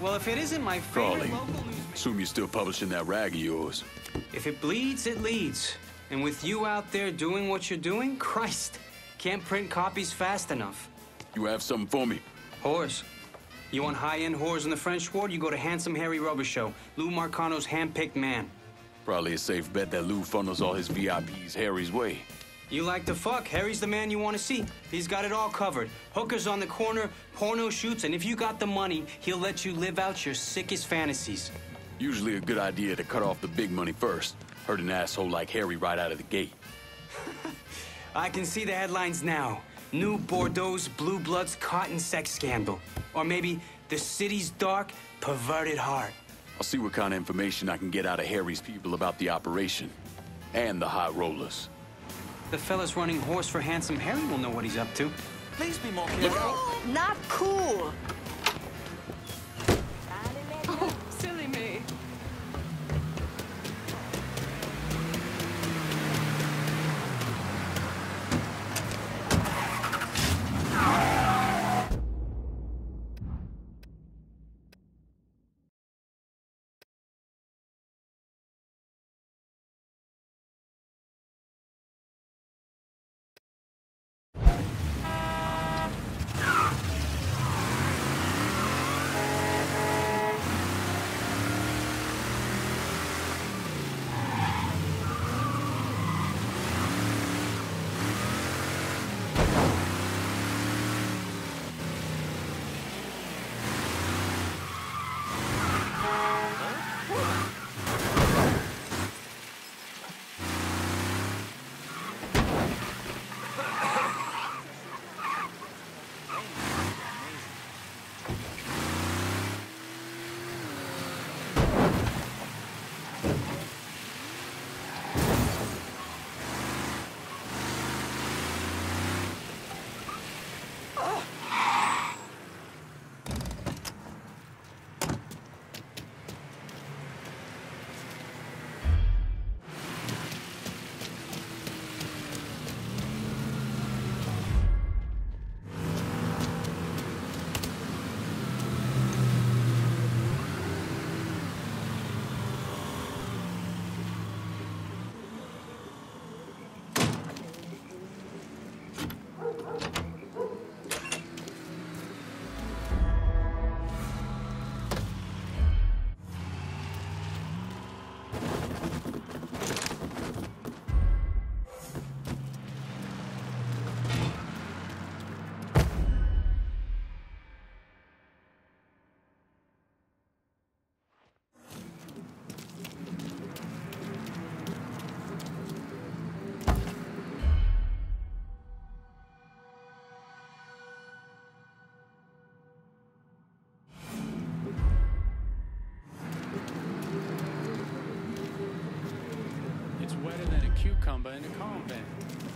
Well, if it isn't my favorite Crawley, local news... assume you're still publishing that rag of yours. If it bleeds, it leads. And with you out there doing what you're doing, Christ, can't print copies fast enough. You have something for me? Whores. You want high-end whores in the French Ward? You go to Handsome Harry Rubber Show, Lou Marcano's hand-picked man. Probably a safe bet that Lou funnels all his VIPs Harry's way. You like to fuck, Harry's the man you want to see. He's got it all covered. Hookers on the corner, porno shoots, and if you got the money, he'll let you live out your sickest fantasies. Usually a good idea to cut off the big money first. Hurt an asshole like Harry right out of the gate. I can see the headlines now. New Bordeaux's Blue Bloods cotton sex scandal. Or maybe the city's dark, perverted heart. I'll see what kind of information I can get out of Harry's people about the operation. And the high rollers. The fellas running horse for Handsome Harry will know what he's up to. Please be more careful. Not cool. Oh, silly me. It's wetter than a cucumber in a convent.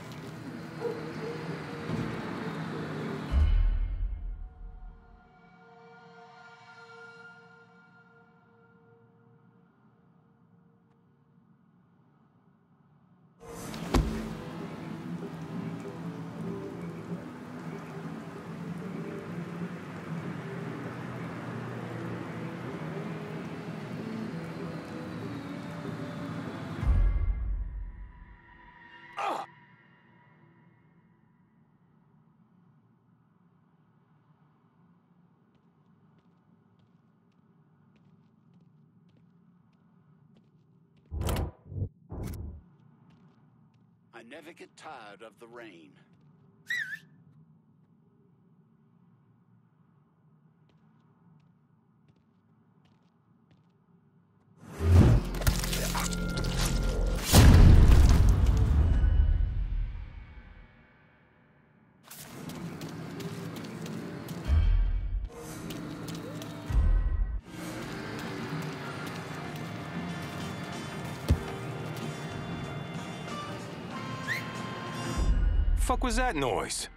I never get tired of the rain. Fuck was that noise?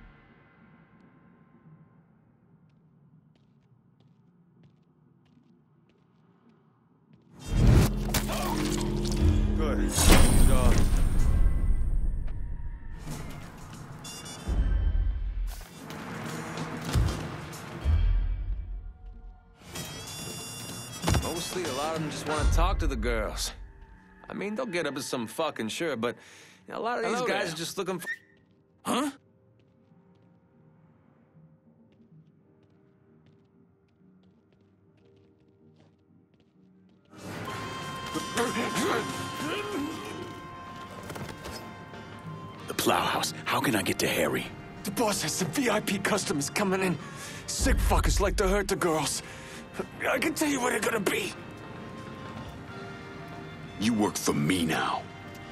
Good. honestly, a lot of them just want to talk to the girls. I mean, they'll get up to some fucking sure, but you know, a lot of these Hello guys there. are just looking for... Huh? The Plowhouse. How can I get to Harry? The boss has some VIP customers coming in. Sick fuckers like to hurt the girls. I can tell you where they're gonna be. You work for me now.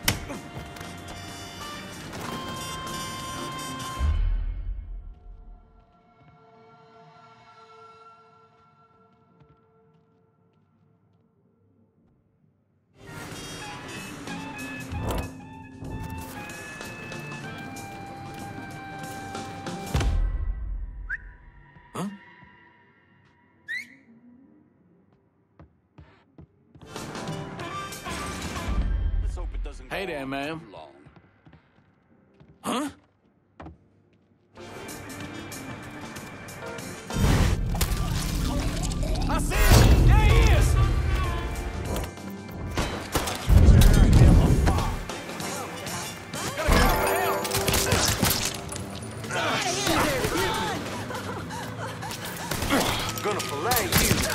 Let's hope it doesn't Hey go there, on ma'am. too long. Huh? I see him! There he is! Gonna fillet you.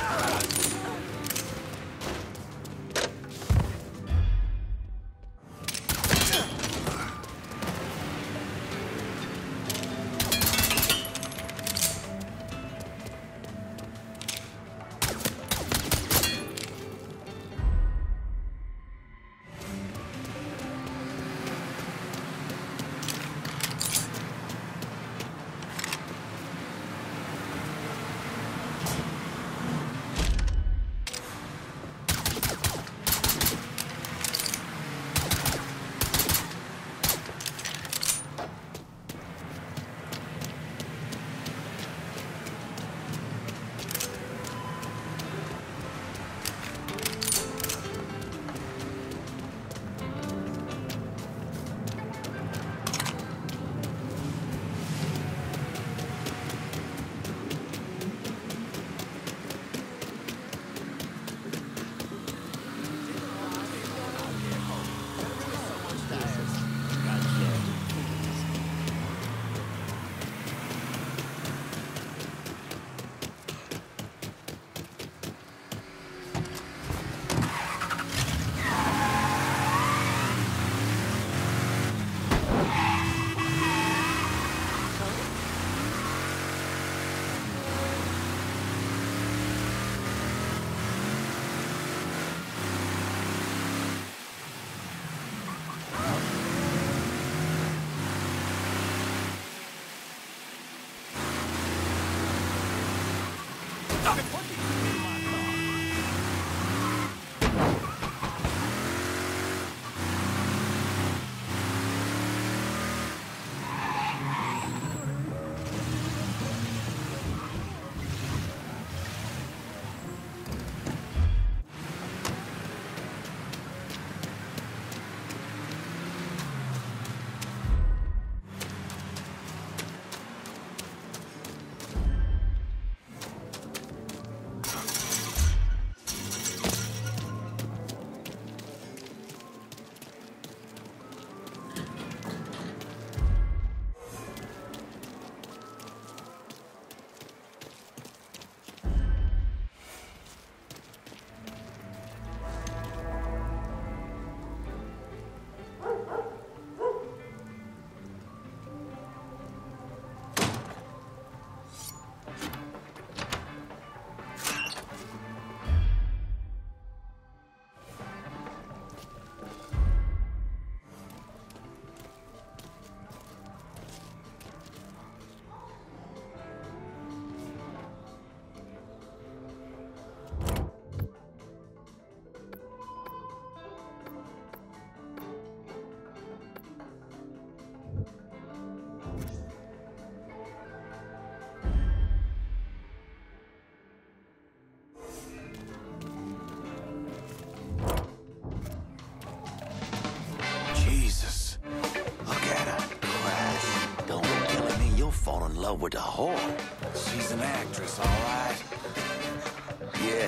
fall in love with a whore. She's an actress, all right? Yeah,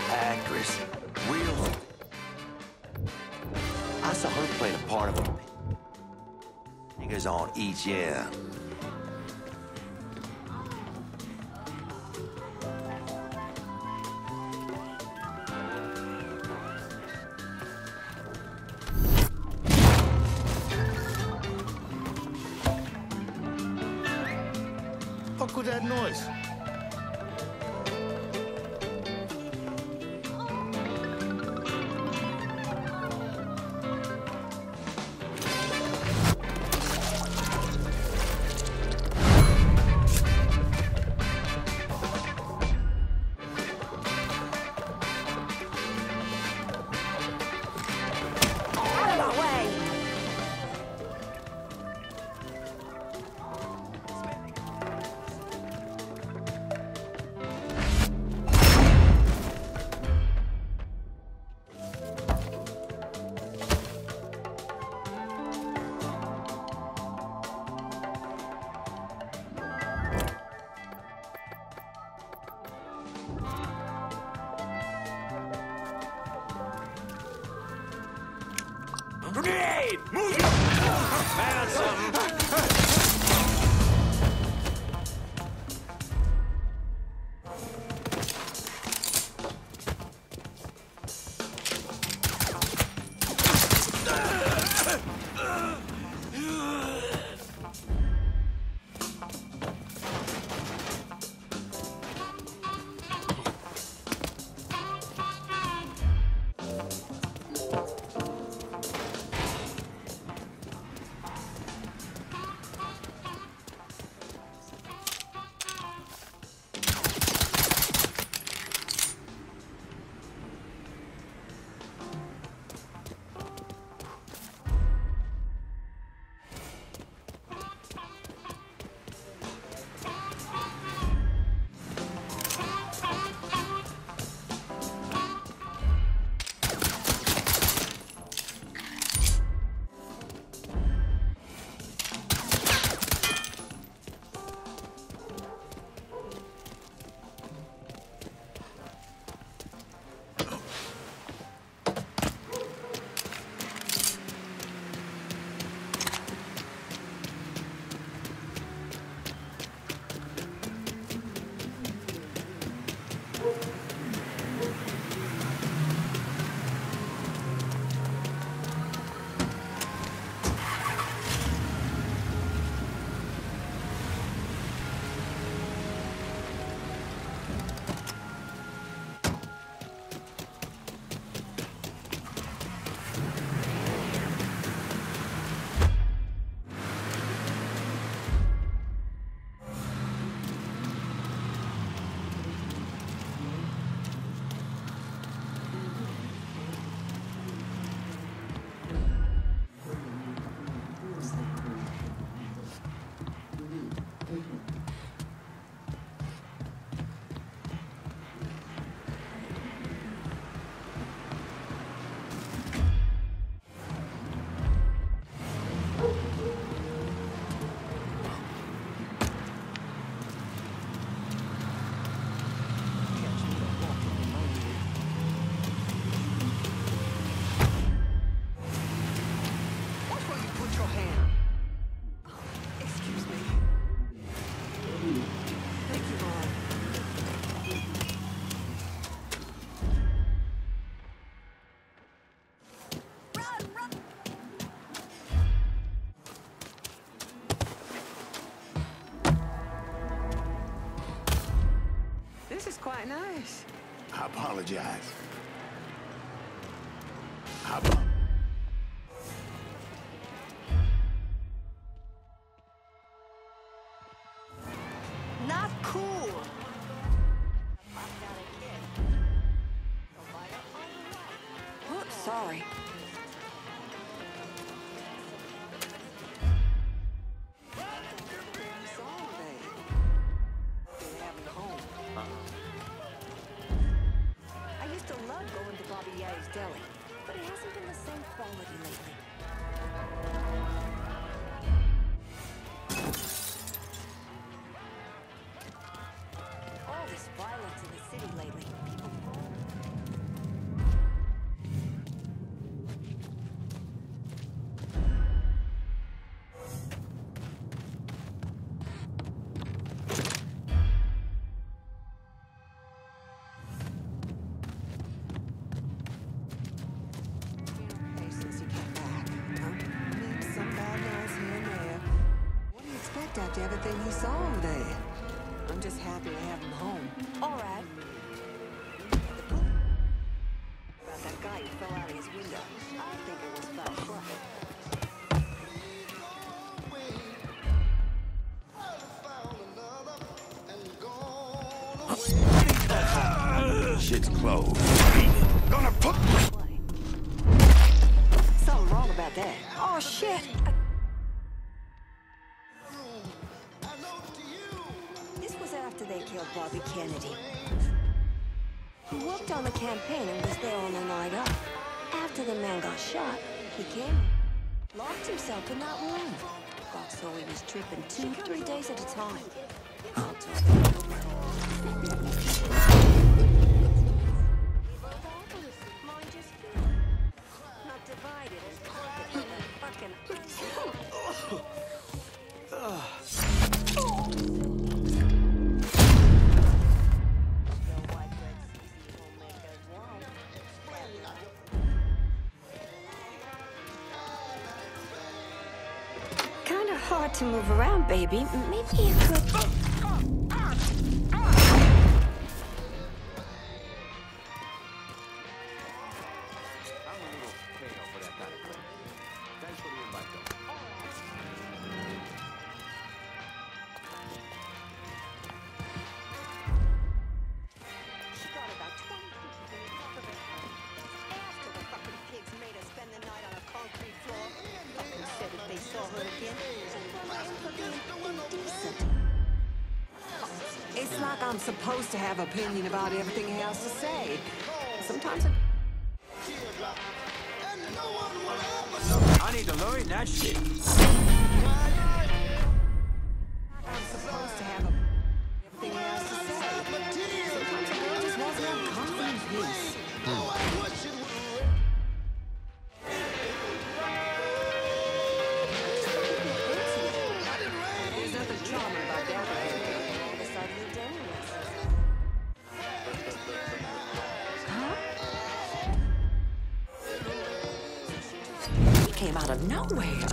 actress. Real. I saw her playing a part of a niggas on each year. Fuck with that noise. Grenade! Move it! Found something. This is quite nice. I apologize. Not cool. Oops, sorry. I used to love going to Bobby Ye's deli, but it hasn't been the same quality lately. All this violence in the city lately. People everything he saw over there. I'm just happy to have him home. All right. About that guy who fell out of his window. I think it was foul play. Shit's closed. Gonna put... Something wrong about that. Oh, shit. This was after they killed Bobby Kennedy. He worked on the campaign and was there on the night up. After the man got shot, he came, locked himself in that room. God, so he was tripping 2-3 days at a time. I'll talk. Mind just not divided as carpet in a fucking... Kinda hard to move around, baby. Maybe you could... It's like I'm supposed to have opinion about everything he has to say. Sometimes I need to learn that shit. I'm supposed to have everything he has to say. Sometimes a girl just wants to have comfort and peace. There's nothing charming about that. He came out of nowhere.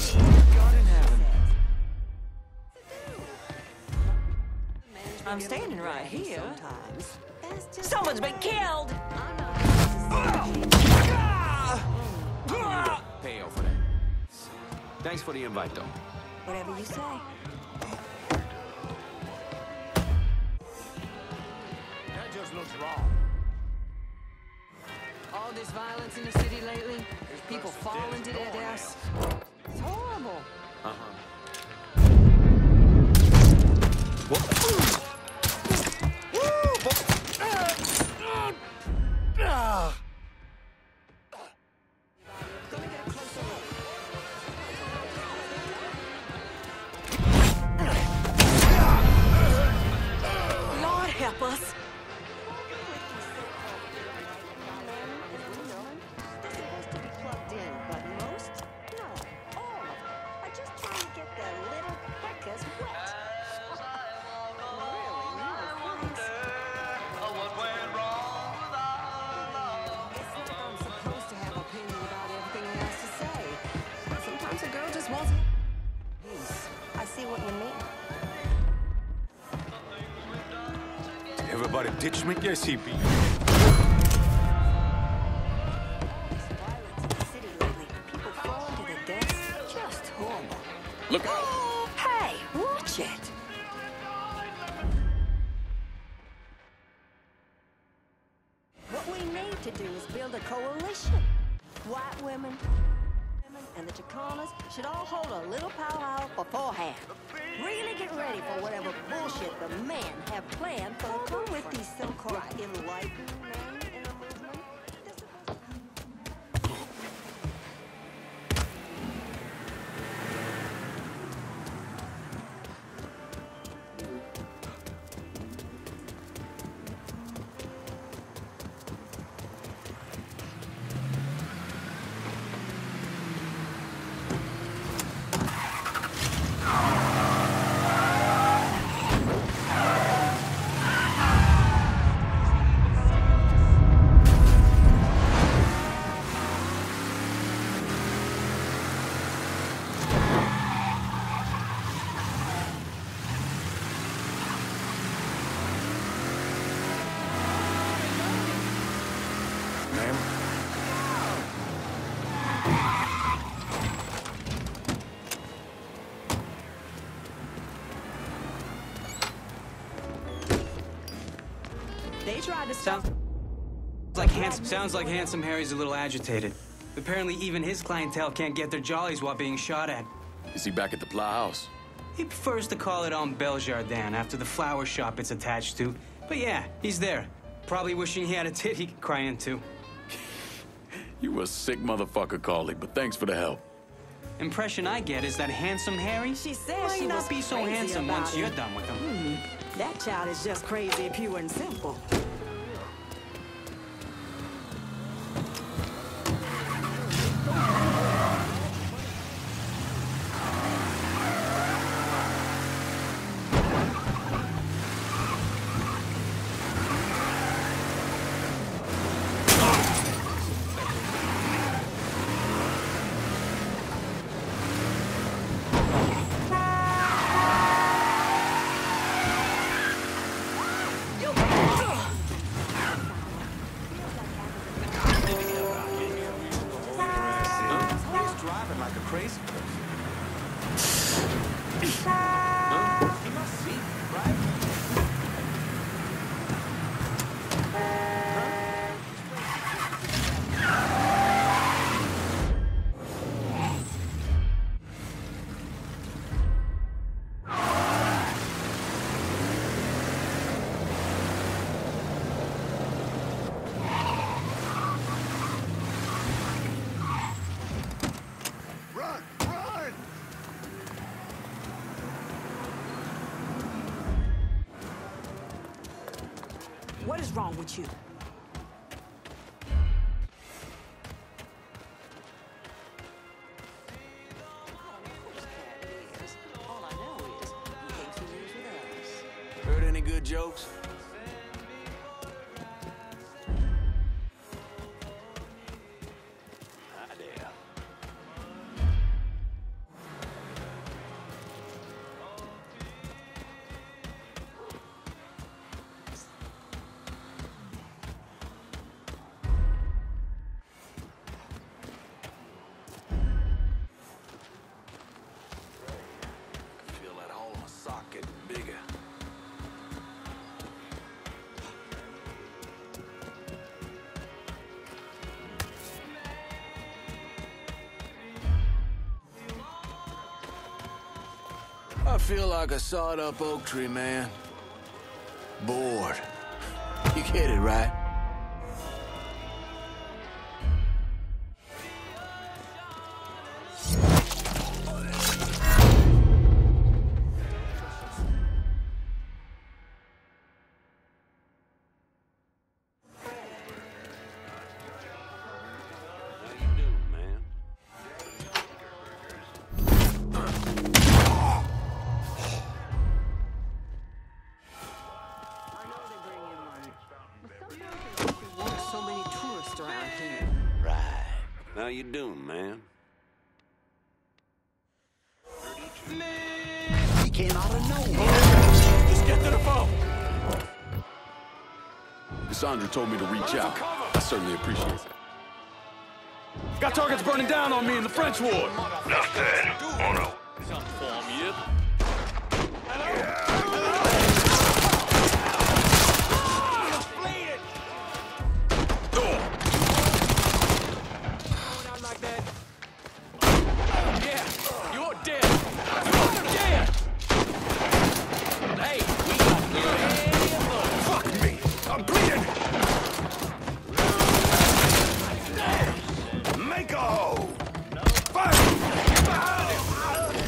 I'm standing right here. Someone's been killed! Payoff for that. Thanks for the invite, though. Whatever you say. That just looks wrong. All this violence in the city lately, people falling to their deaths. It's horrible. Lord help us. Everybody ditch me? Yes, he be. Look out! Hey, watch it. What we need to do is build a coalition. White women and the Chicanas should all hold a little powwow beforehand. Really get ready for whatever bullshit the men have planned for the crew with these so-called enlightened men in the movement. They tried to Sounds like Handsome Harry's a little agitated. Apparently even his clientele can't get their jollies while being shot at. Is he back at the Plow House? He prefers to call it on Beljardin after the flower shop it's attached to. But yeah, he's there. Probably wishing he had a tit he could cry into. You a sick motherfucker, Carly, but thanks for the help. Impression I get is that Handsome Harry She said might she not was be so crazy handsome about once it. you're done with him. That child is just crazy, pure and simple. Driving like a crazy person. He must see, right? Run! Run! What is wrong with you? All I know is he thinks he lives with us. Heard any good jokes? Ah, there. Feel that hole in my sock getting bigger. I feel like a sawed-up oak tree, man. Bored. You get it, right? How you doing, man? I know they bring in money. There's so many tourists around here. Right. How you doing, man? He came out of nowhere. Just get to the phone. Cassandra told me to reach out. I certainly appreciate it. Got targets burning down on me in the French ward. Nothing. Oh no. Not like that. Yeah, you're dead. You're dead. Hey, we got plenty of money. Fuck me. I'm bleeding. Make a hole. Fire.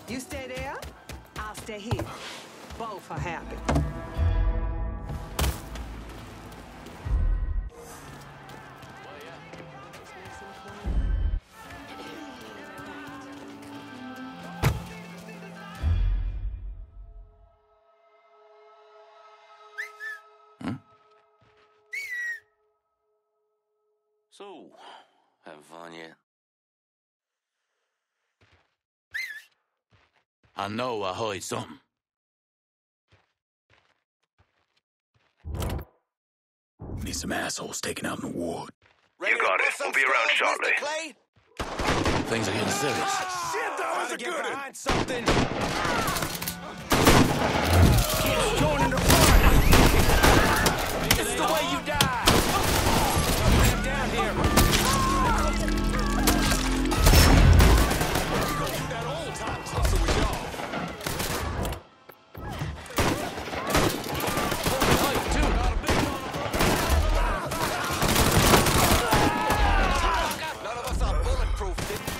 You stay there, I'll stay here. Both are happy. So, having fun yet? I know I heard something. Need some assholes taken out in the ward. You got it. We'll be around shortly. Things are getting serious. Shit, that was a good one! Behind something. Kids joining the party. This is the way you die. Come down here. That old time hustle with y'all. None of us are bulletproof.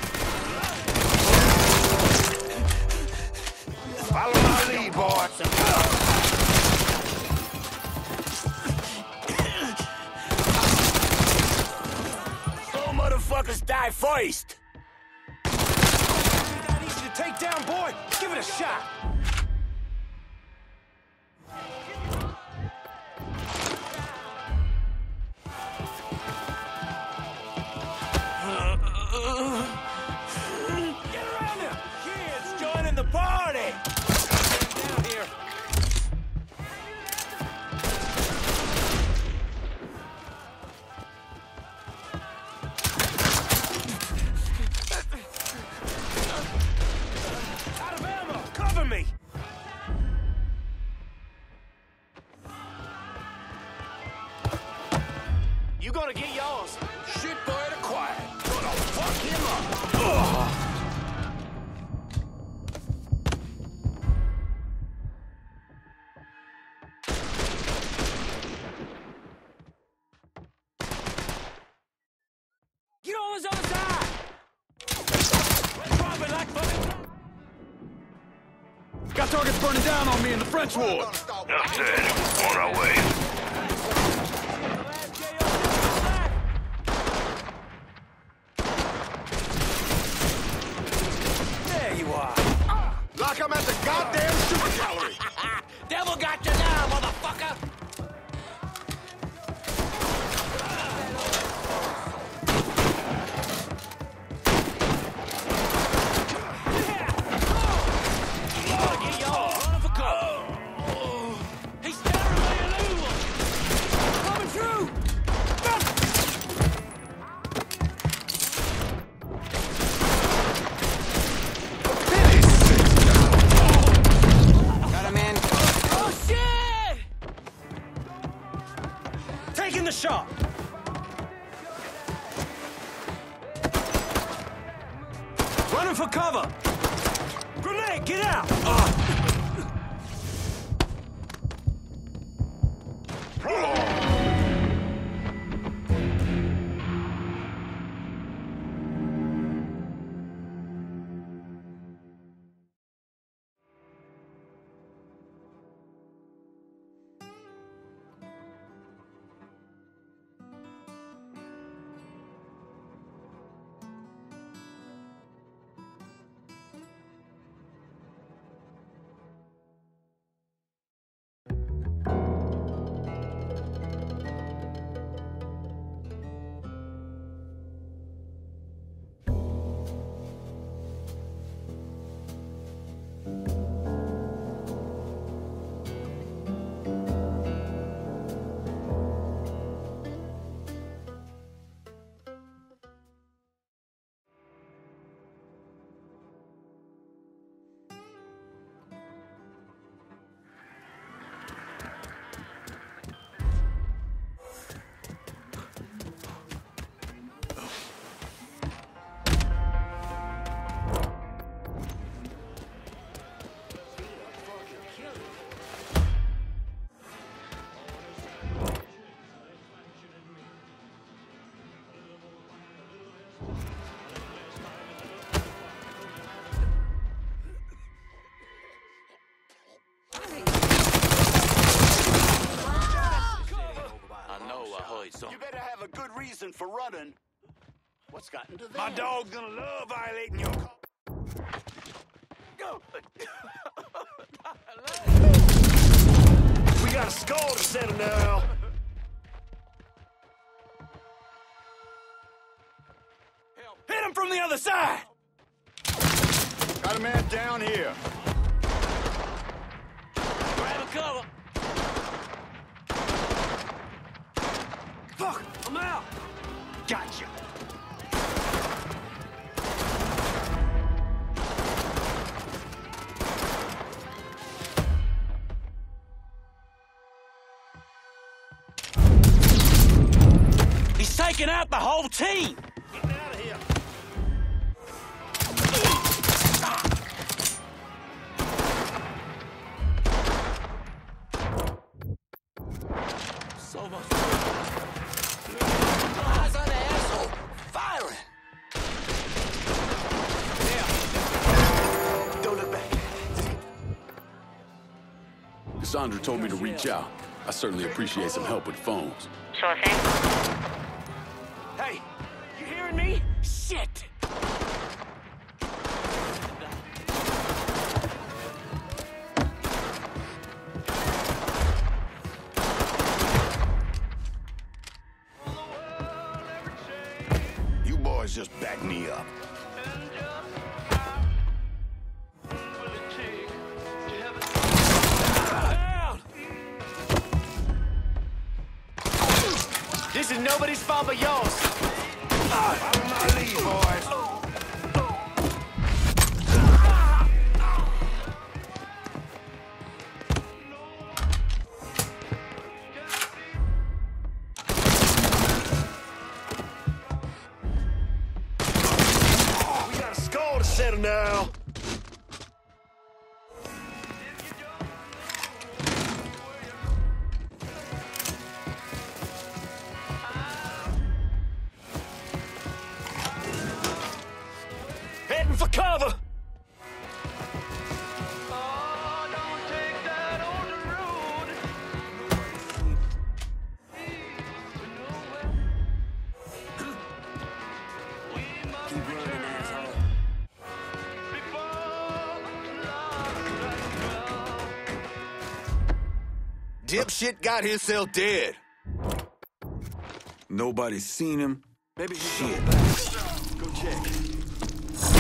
Follow my lead, boy. All motherfuckers die first. That easy to take down, boy. Give it a shot. Get around there. Kids joining the party. Down here. Out of ammo. Cover me. You gonna get yours. Shit, boy, to quiet. Gonna fuck him up. Get on his other side. Drop it like fucking. Got targets burning down on me in the French ward. Enough said. On our way. There you are. Like I'm at the goddamn super gallery. Devil got you now, motherfucker. Get yours. Running for cover. He's staring at a new one. Coming through. Got him in. Oh, shit! Taking the shot. Running for cover. Grenade, get out! children. What's gotten to them? My dog's gonna love violating your car. We got a score to settle now. Hit him from the other side! Got a man down here. Grab a cover. Fuck! I'm out! Gotcha! He's taking out the whole team. Getting out of here. So much. Eyes on the asshole. Firing. Yeah. Don't look back. Cassandra told me to reach out. I certainly appreciate some help with phones. Sure thing. Hey, you hearing me? Shit! You boys just back me up. This is nobody's fault but yours. Follow my lead, boys. We got a score to settle now. Heading for cover. Keep running, asshole. Dipshit got himself dead. Nobody's seen him. Maybe he's Shit. going back. Go check.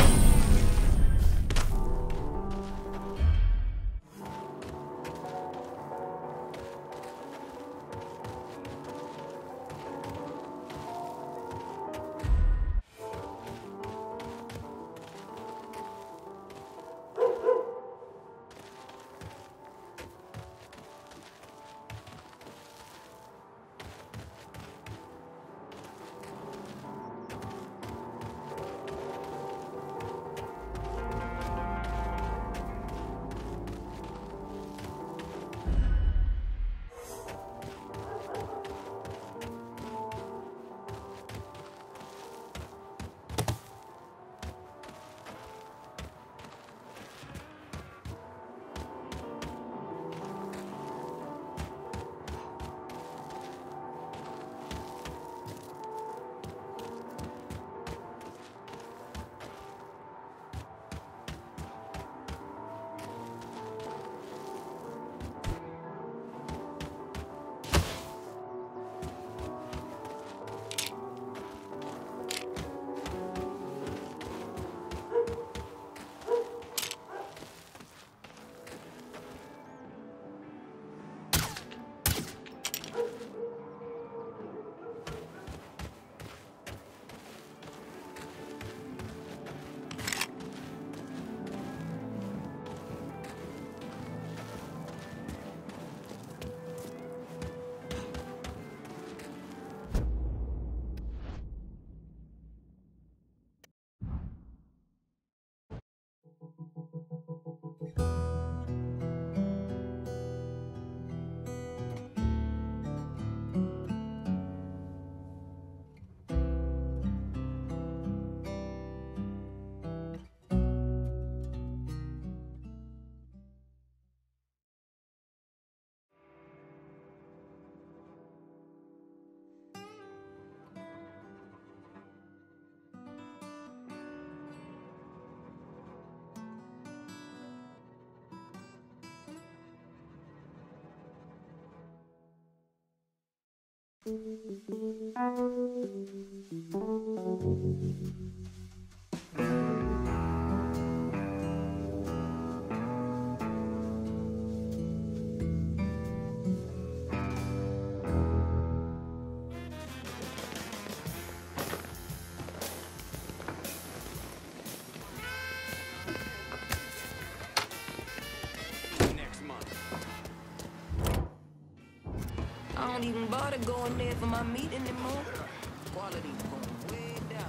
I don't even bother going there for my meat anymore. Quality's going way down.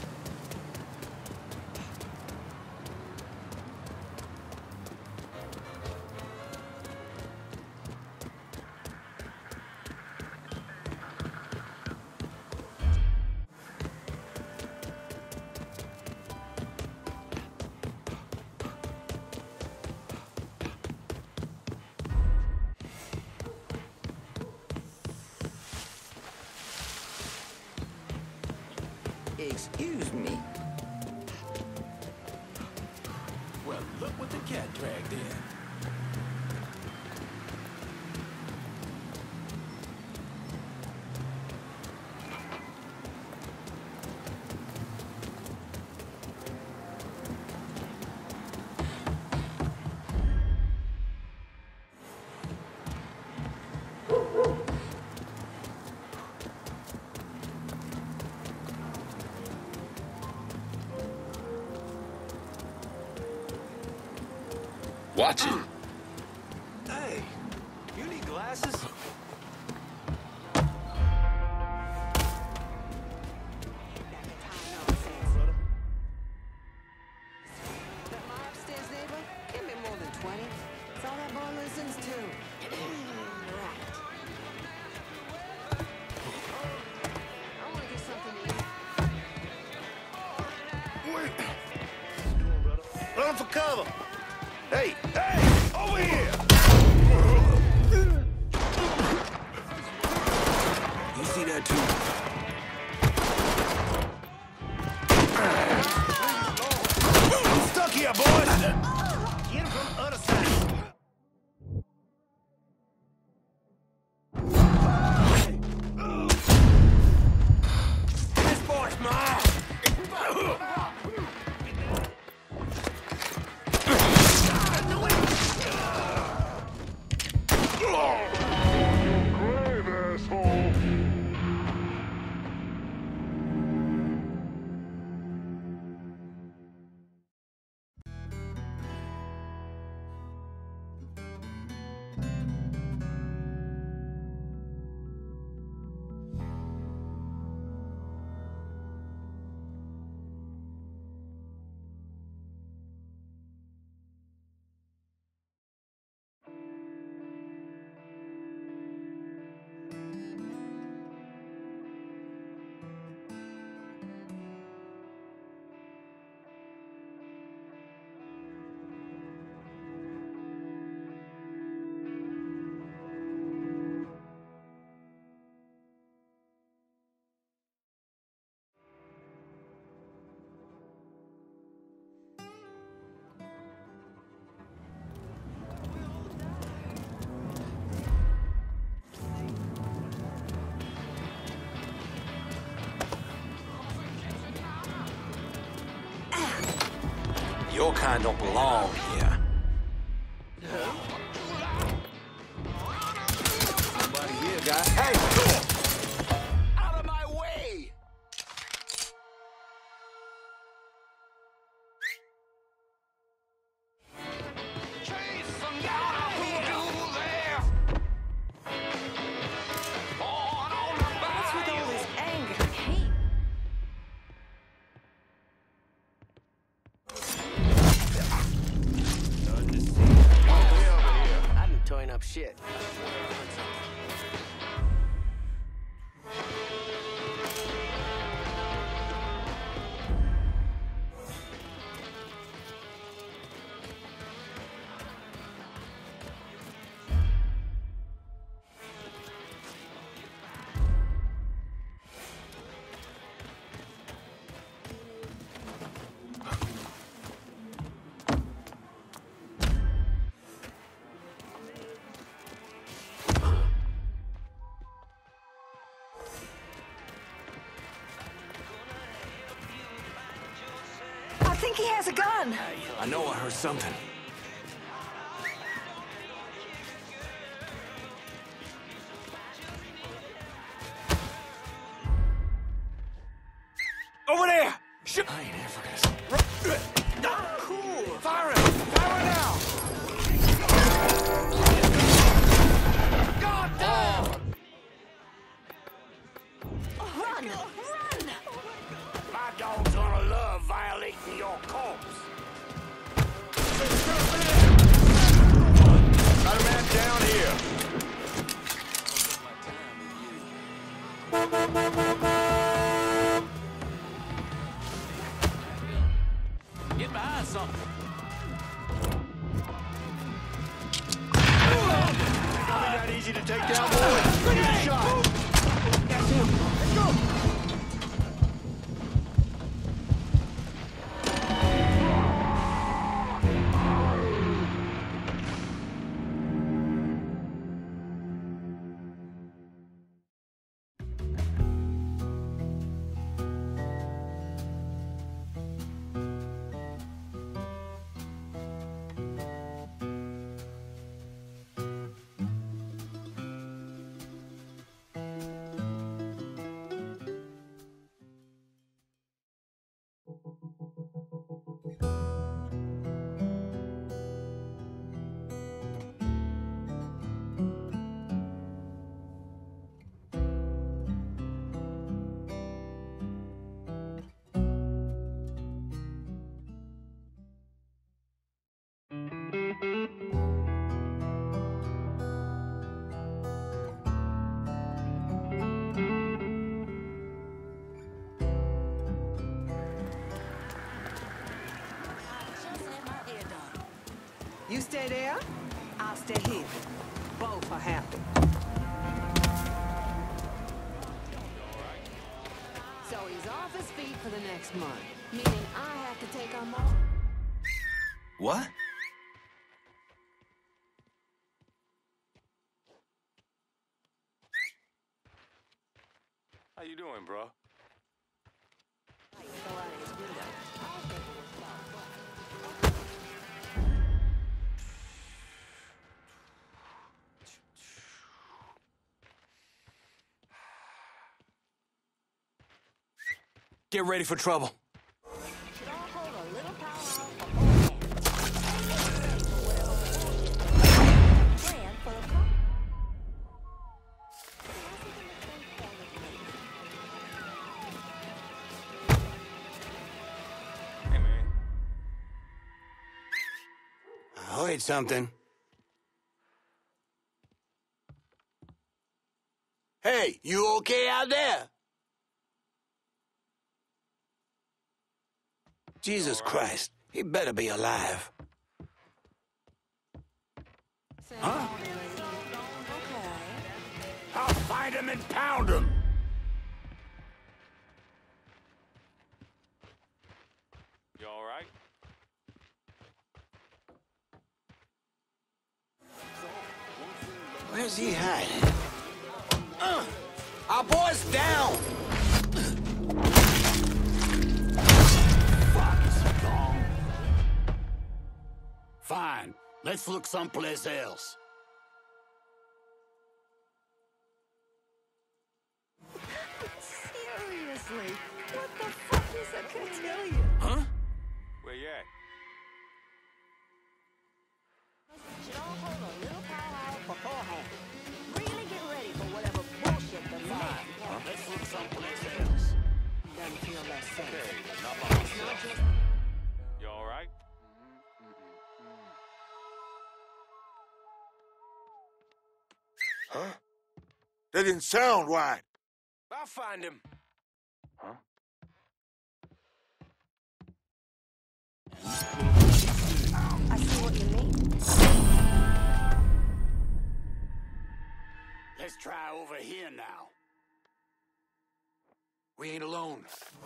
Excuse me. Well, look what the cat dragged in. Watch it. Hey, you need glasses? That my upstairs neighbor? Give me more than 20. That's all that boy listens to. Right. I want to get something to eat. Run for cover! Hey, hey! Over here! You see that too? I'm stuck here, boys! Get him from the other side. This boy's mine! Your kind don't belong here. Somebody here, guys. Hey! Out of my way! Chase some guy who do there. Born on the What's with all this anger and hate? I've been toying up shit. he has a gun. I know I heard something. Over there! Shit! I ain't ever gonna see. Cool. Fire him! Fire now! God damn! Run! Run! My dog's gonna love violating your corpse. Got a man down here. Get behind something. Not that easy to take down, boys. Give it a shot. That's him. Let's go. You stay there, I'll stay here. Both are happy. So he's off his feet for the next month, meaning I have to take on more. What? How you doing, bro? Get ready for trouble. Should all hold a little power plan for the car. Hey, man. I heard something. Hey, you okay out there? Jesus Christ, he better be alive. Huh? I'll find him and pound him. You all right? Where's he hiding? Our boy's down! Fuck, is he gone? Fine. Let's look someplace else. Seriously, what the fuck is a cotillion? Huh? Where you at? Should all hold a little powwow beforehand. Really get ready for whatever bullshit the man. Let's look someplace else. Doesn't feel less safe. Okay, not by myself. You all right? Huh? That didn't sound right. I'll find him. Huh? I see what you mean. Let's try over here now. We ain't alone.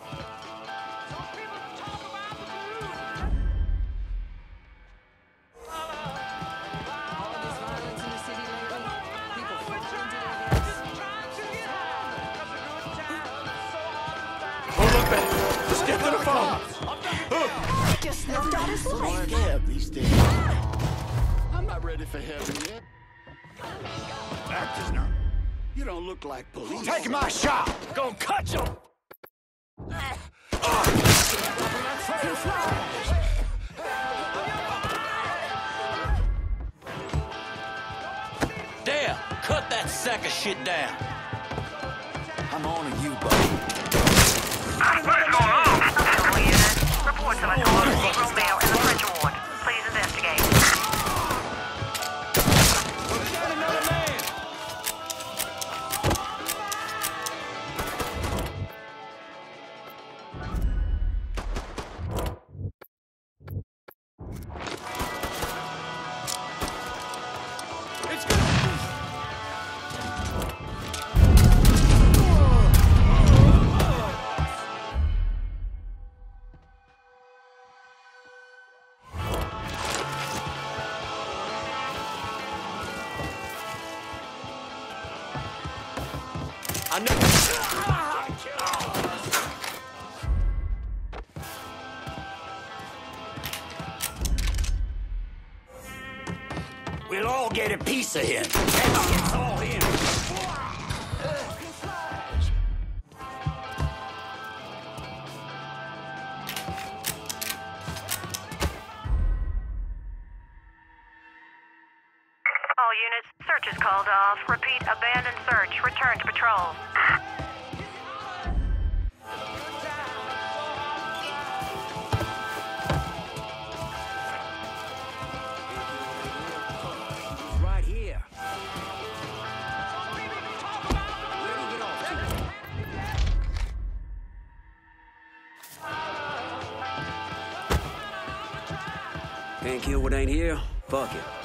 All this violence in the city lately, people falling into their heads. Don't look back. Just get to the phone. Get about his life. Scared these days. I'm not ready for heaven yet. Actors now. You don't look like police. Take my shot! Gonna cut you! There, cut that sack of shit down. I'm on to you, buddy. What is going on? Central unit. Reports of a Negro male in the French ward. Please investigate. We'll all get a piece of him. It's all him. All units, search is called off. Repeat, abandon search. Return to patrol. Right here. Where do you get off to? Can't kill what ain't here? Fuck it.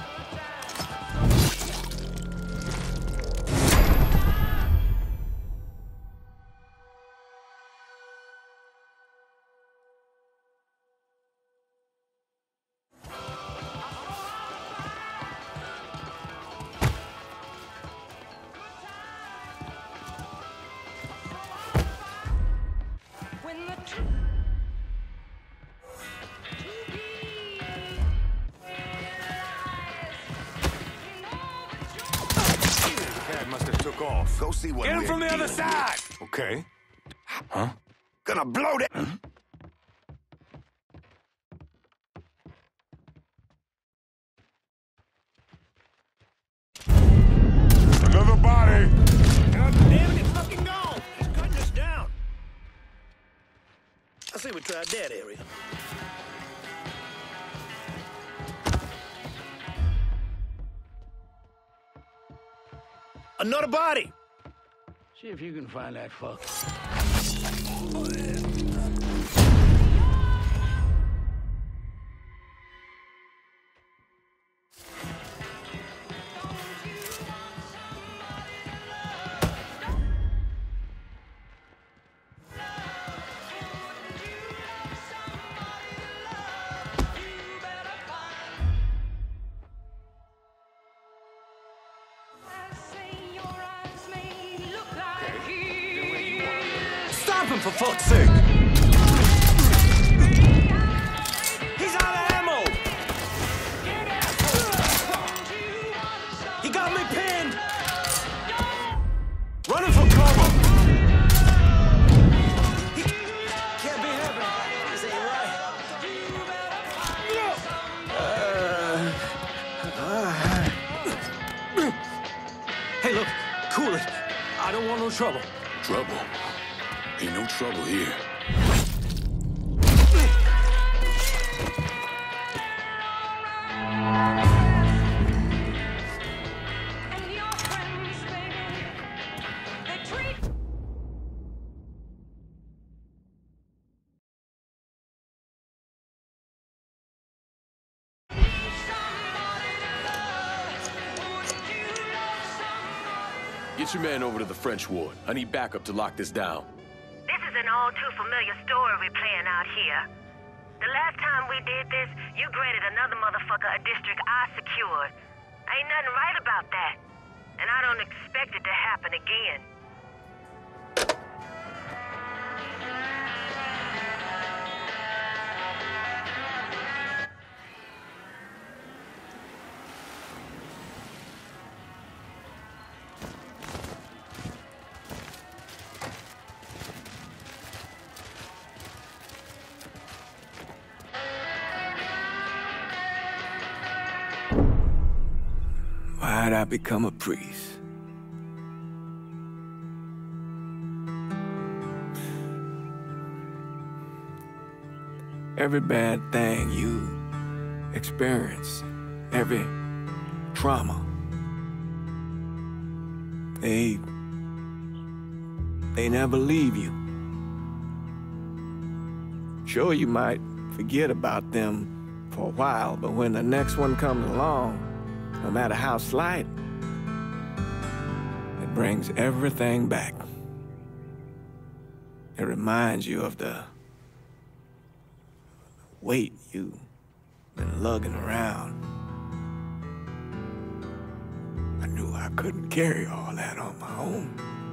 Must have took off. Go see what Get him we're from the other dealing side! Okay. Huh? Gonna blow that. Another body! God damn it, it's fucking gone. He's cutting us down. I say we tried that area. Another body! See if you can find that fuck. Stop him, for fuck's sake! He's out of ammo! He got me pinned! Running for cover! He can't be happening. This ain't right. Hey, look, cool it. I don't want no trouble. Trouble? Ain't no trouble here. Get your man over to the French ward. I need backup to lock this down. This is an all-too-familiar story we're playing out here. The last time we did this, you granted another motherfucker a district I secured. Ain't nothing right about that. And I don't expect it to happen again. might I become a priest? Every bad thing you experience, every trauma, they never leave you. Sure, you might forget about them for a while, but when the next one comes along, no matter how slight, it brings everything back. It reminds you of the weight you've been lugging around. I knew I couldn't carry all that on my own.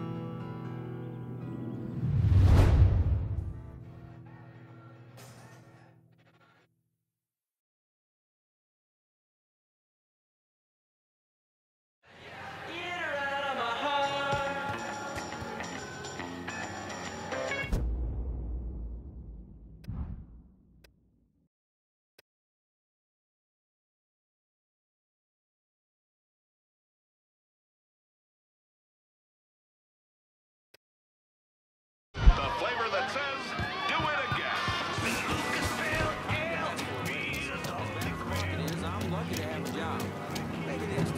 The flavor that says, do it again. I'm lucky to have a job. Make it is.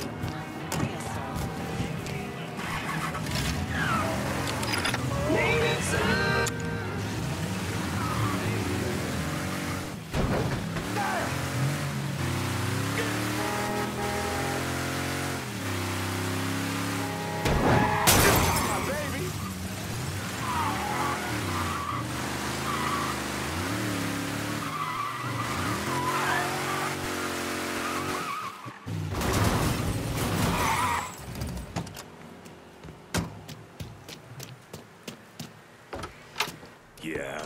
Yeah.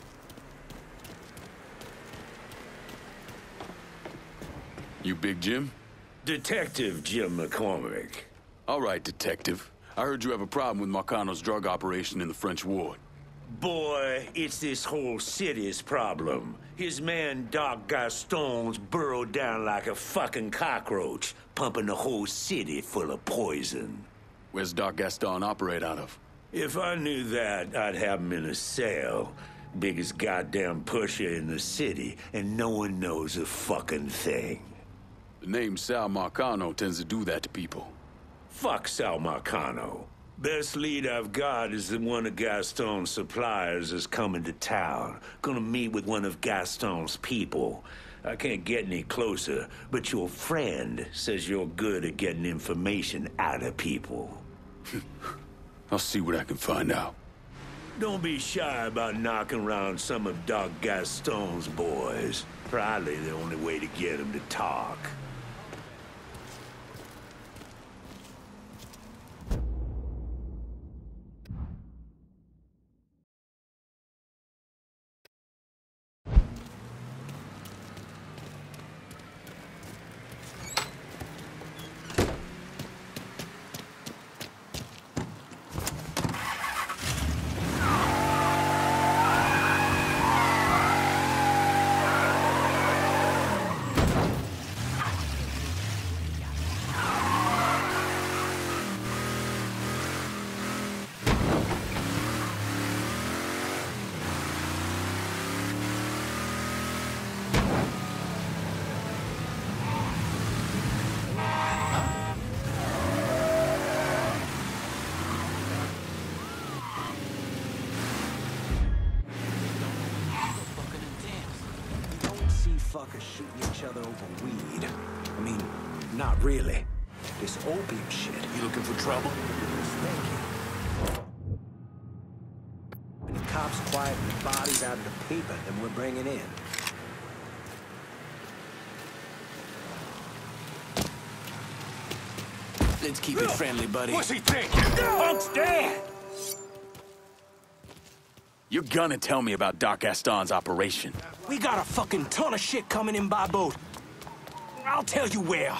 You Big Jim? Detective Jim McCormick. All right, Detective. I heard you have a problem with Marcano's drug operation in the French ward. Boy, it's this whole city's problem. His man Doc Gaston's burrowed down like a fucking cockroach, pumping the whole city full of poison. Where's Doc Gaston operate out of? If I knew that, I'd have him in a cell. Biggest goddamn pusher in the city, and no one knows a fucking thing. The name Sal Marcano tends to do that to people. Fuck Sal Marcano. Best lead I've got is that one of Gaston's suppliers is coming to town. Gonna meet with one of Gaston's people. I can't get any closer, but your friend says you're good at getting information out of people. I'll see what I can find out. Don't be shy about knocking around some of Doc Gaston's boys. Probably the only way to get him to talk. Fuckers shooting each other over weed. I mean, not really. This opium shit. You looking for trouble? Thank you. And the cops quieting the bodies out of the paper that we're bringing in. Let's keep it friendly, buddy. What's he thinking? Punk's dead! You're gonna tell me about Doc Gaston's operation. We got a fucking ton of shit coming in by boat. I'll tell you where.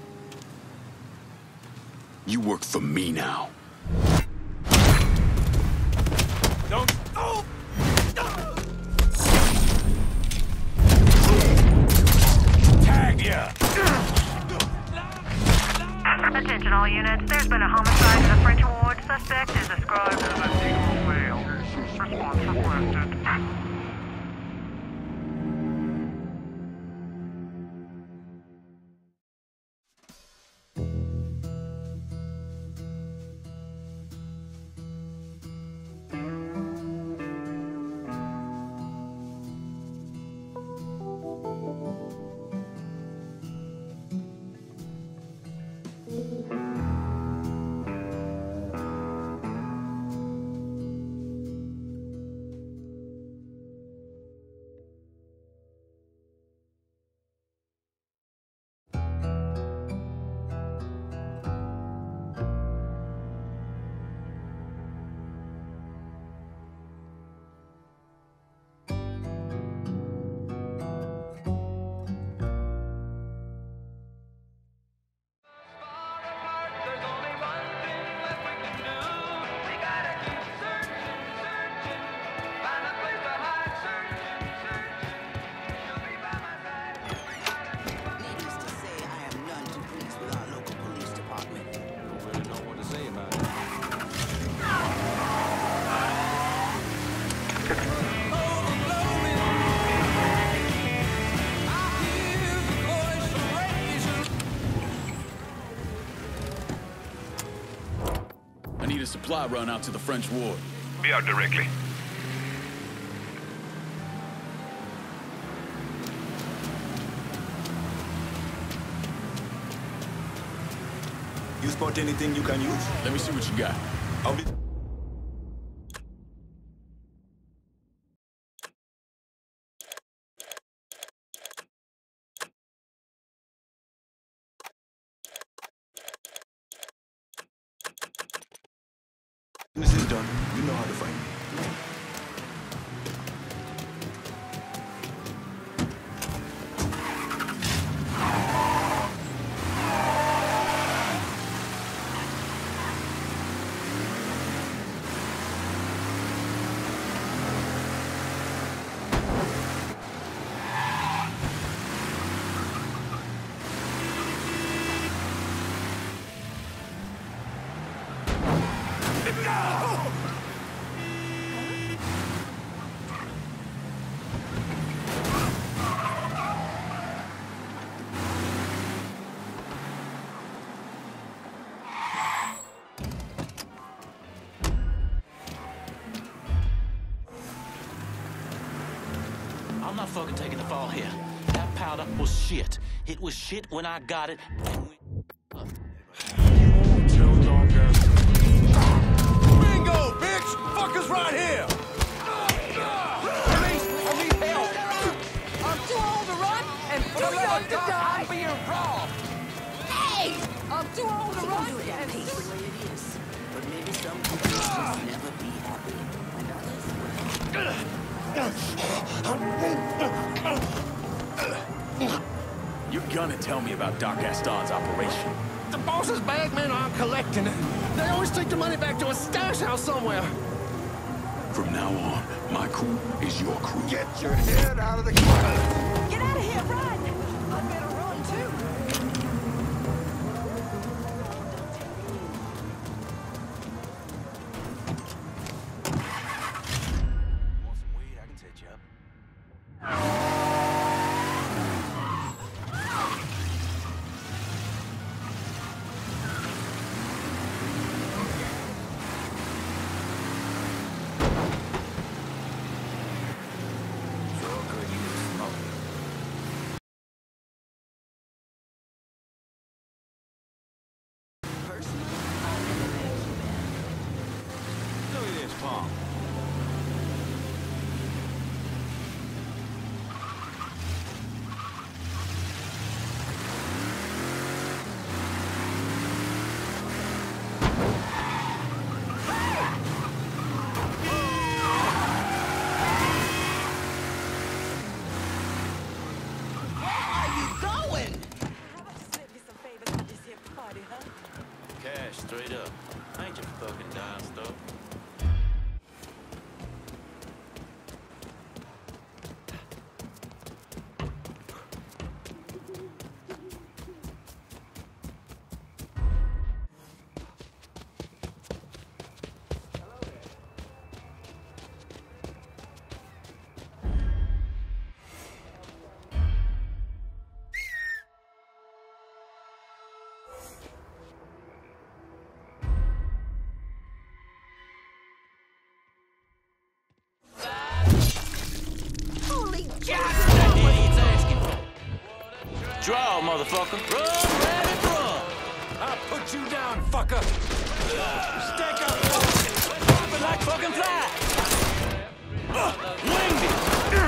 You work for me now. Don't... Oh! Tag ya! a supply run out to the French ward. Be out directly. You spot anything you can use? Let me see what you got. I'll be... This is done. You know how to find me. I'm not fucking taking the fall here. That powder was shit. It was shit when I got it. Bingo, bitch! Fuckers right here! Police, I need help! I'm too old to run and too young to die! I'm being robbed! Hey! I'm too old to run Do it at and peace too... the way it is. But maybe some people just never be happy. And others You're gonna tell me about Doc Gaston's operation. The boss's bagmen aren't collecting it. They always take the money back to a stash house somewhere. From now on, my crew is your crew. Get your head out of the car. Get out of here, run! I better run, too. Want some weed? I can set you up. Sure could use smoke. Look at this, Paul. Cash, straight up. Ain't you fucking dying stuff? Holy That idiot's asking. Draw, motherfucker. Run, rabbit, run. I'll put you down, fucker. Stack up. Drop it like fucking fly. Winged it.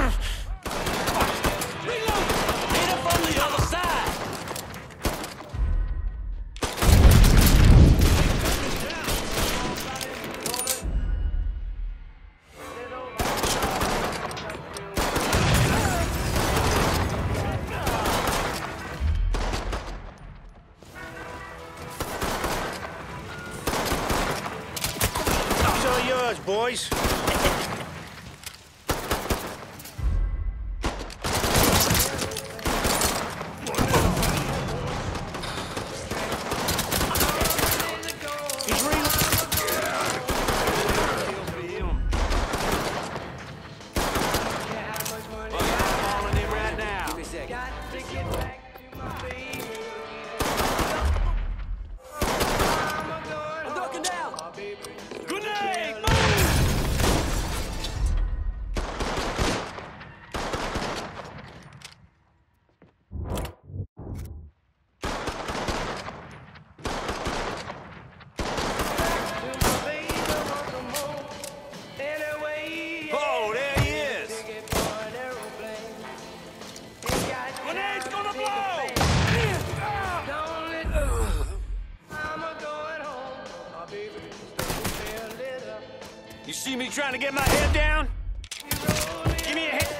Reload. Hit it from the other side. It's all yours, boys. He's calling him right now. Give me a second. Got to get back to my baby. I'm ducking down. trying to get my head down? Give me a hand.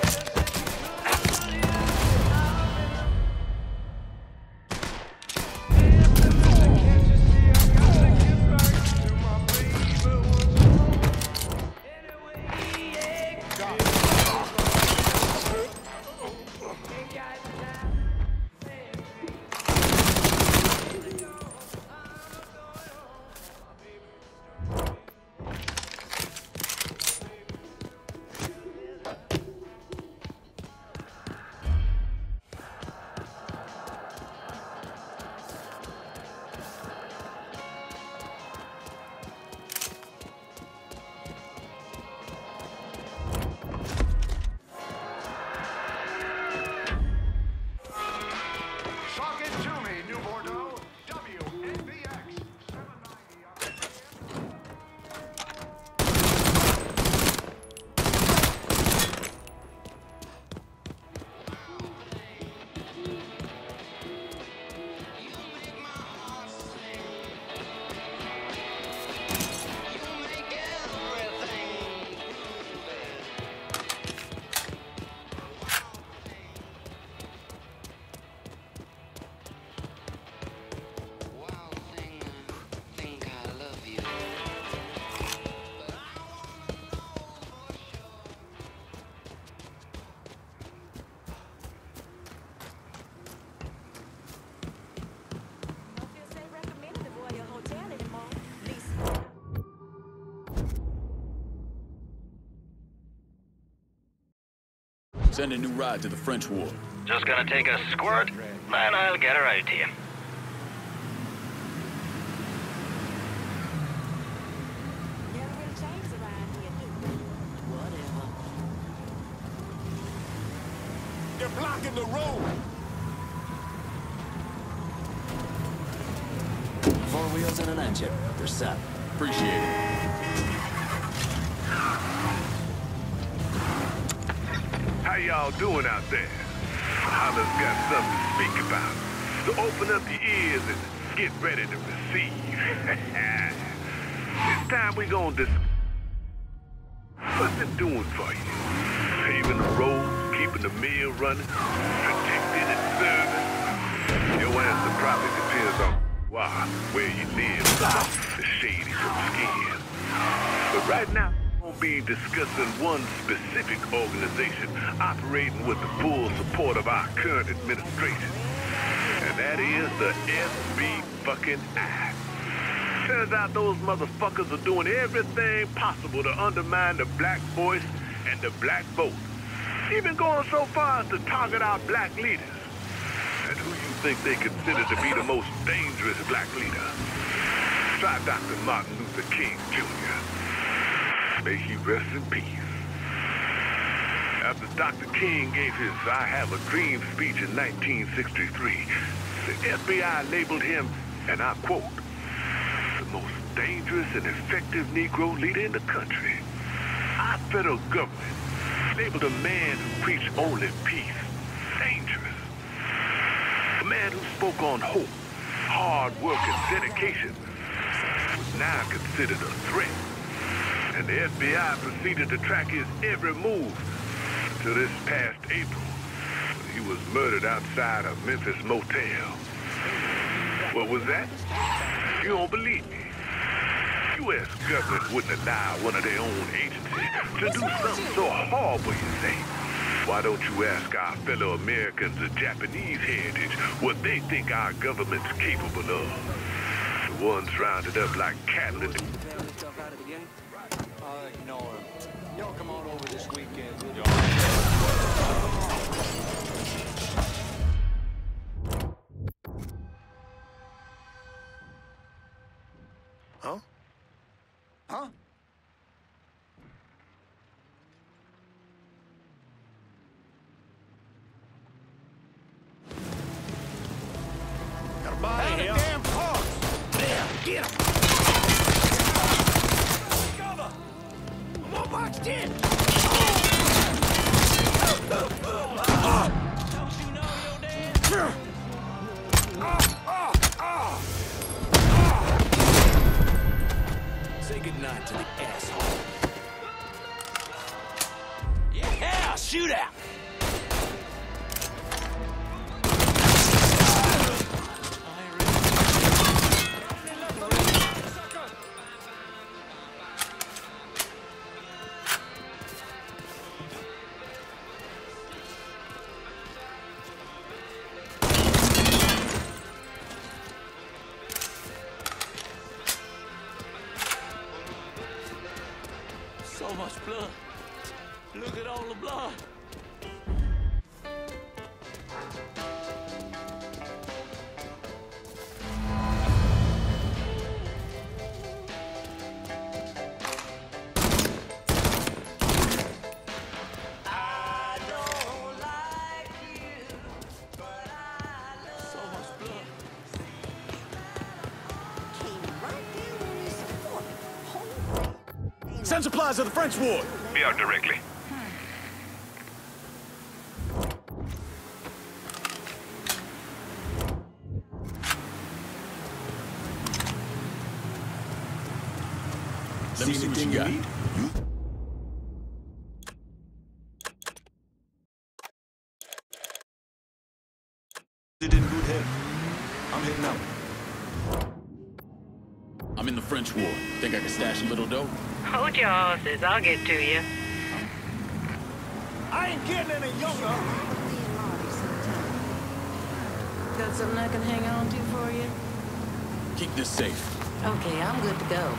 Send a new ride to the French Ward. Just gonna take a squirt, and I'll get her out to you. They're blocking the road. 4 wheels and an engine. They're set. Appreciate it. How y'all doing out there? Holla's got something to speak about. So open up your ears and get ready to receive. This time we gonna discuss what's it doing for you? Paving the roads, keeping the mill running, protecting and serving. Your answer probably depends on why, where you live, the shade of your skin. But right now, we'll be discussing one specific organization operating with the full support of our current administration. And that is the FBI. Turns out those motherfuckers are doing everything possible to undermine the black voice and the black vote. Even going so far as to target our black leaders. And who you think they consider to be the most dangerous black leader? Try Dr. Martin Luther King, Jr. May he rest in peace. After Dr. King gave his I Have a Dream speech in 1963, the FBI labeled him, and I quote, the most dangerous and effective Negro leader in the country. Our federal government labeled a man who preached only peace dangerous. A man who spoke on hope, hard work, and dedication was now considered a threat. And the FBI proceeded to track his every move until this past April, when he was murdered outside a Memphis motel. What was that? You don't believe me? U.S. government wouldn't allow one of their own agencies to do something so horrible, you say? Why don't you ask our fellow Americans of Japanese heritage what they think our government's capable of? The ones rounded up like cattle in the... Y'all come on over this weekend. Huh? Huh? Got a body here. Damn horse. There, get him. Cover. I'm all boxed in. Don't you know you're dead? Say goodnight to the asshole. shootout. So much blood. Look at all the blood. Send supplies to the French ward. Be out directly. Let me see what you got. It in good health. I'm heading out. I'm in the French ward. Think I can stash a little dough? Hold your horses, I'll get to you. I ain't getting any younger. Got something I can hang on to for you? Keep this safe. Okay, I'm good to go.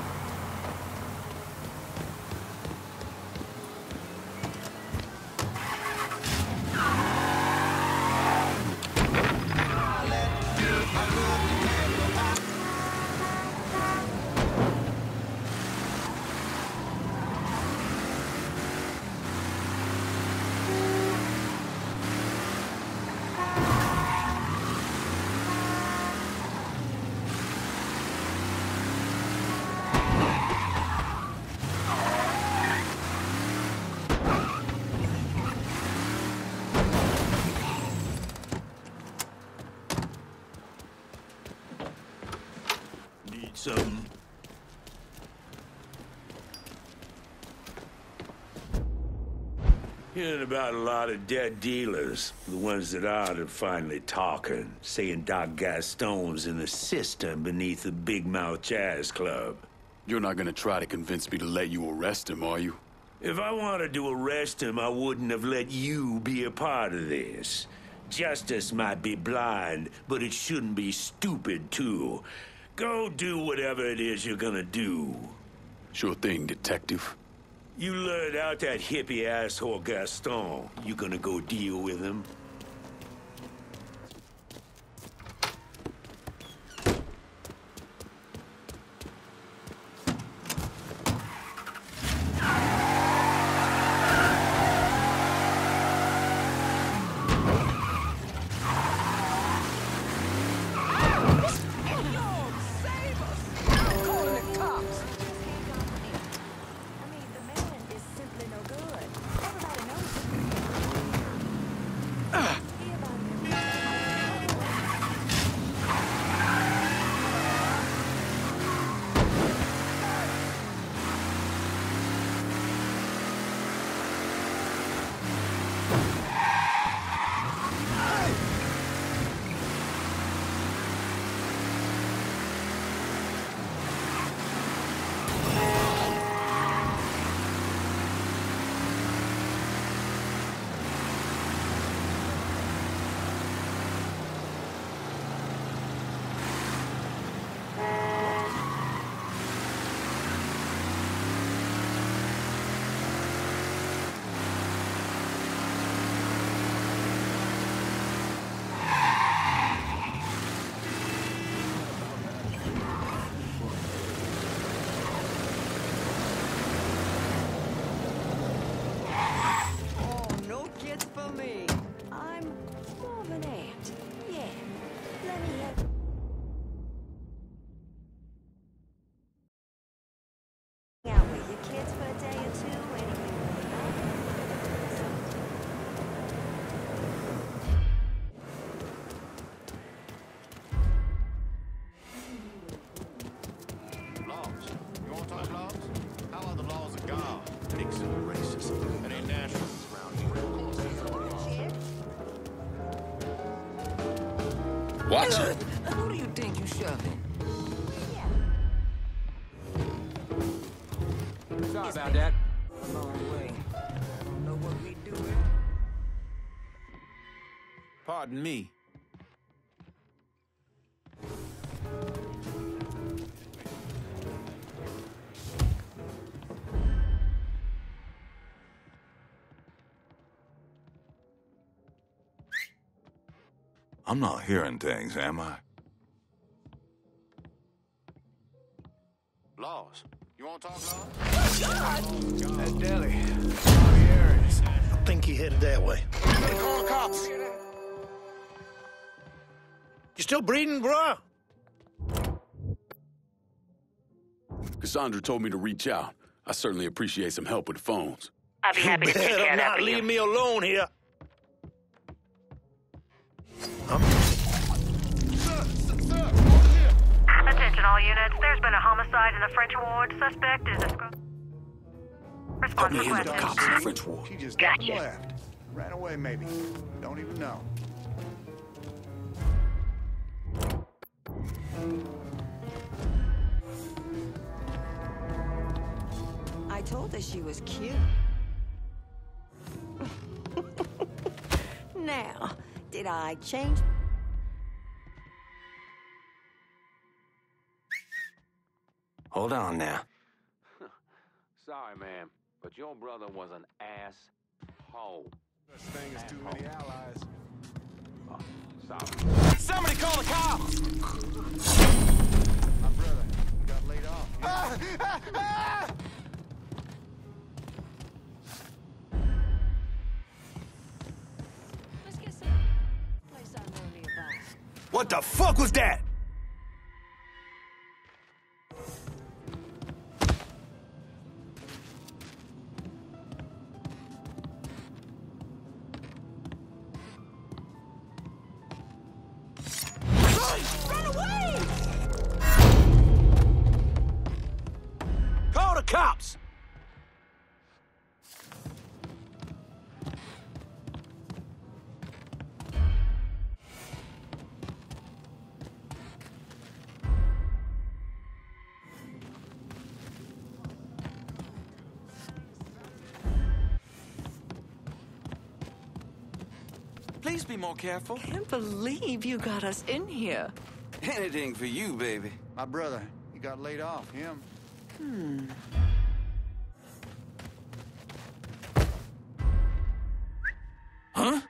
Something. Hearing about a lot of dead dealers. The ones that aren't are finally talking, saying Doc Gaston's in the system beneath the Big Mouth Jazz Club. You're not gonna try to convince me to let you arrest him, are you? If I wanted to arrest him, I wouldn't have let you be a part of this. Justice might be blind, but it shouldn't be stupid, too. Go do whatever it is you're gonna do. Sure thing, detective. You lured out that hippie asshole Gaston. You gonna go deal with him? It ain't nationals around here. Watch it. Who do you think you shoving? Sorry about that. A long way. I don't know what we do. Pardon me. I'm not hearing things, am I? Laws. You want to talk, Laws? That deli. Javier. I think he headed that way. Call the cops. You still breathing, bro? Cassandra told me to reach out. I certainly appreciate some help with the phones. I'd be happy to take care Better of that not for leave you. me alone here. Attention all units. There's been a homicide in the French ward. Suspect is a... Put Response me in with the requested. cops in the French ward. She just Gotcha. left. Ran away, maybe. Don't even know. I told her she was cute. Now, did I change? Hold on now. Sorry, ma'am, but your brother was an asshole. This thing is too many allies. Oh, sorry. Somebody call the cops! My brother got laid off. Let's get some place I know nearby. What the fuck was that? Run away! Call the cops! Please be more careful. Can't believe you got us in here. Anything for you, baby. My brother, he got laid off. Him. Huh?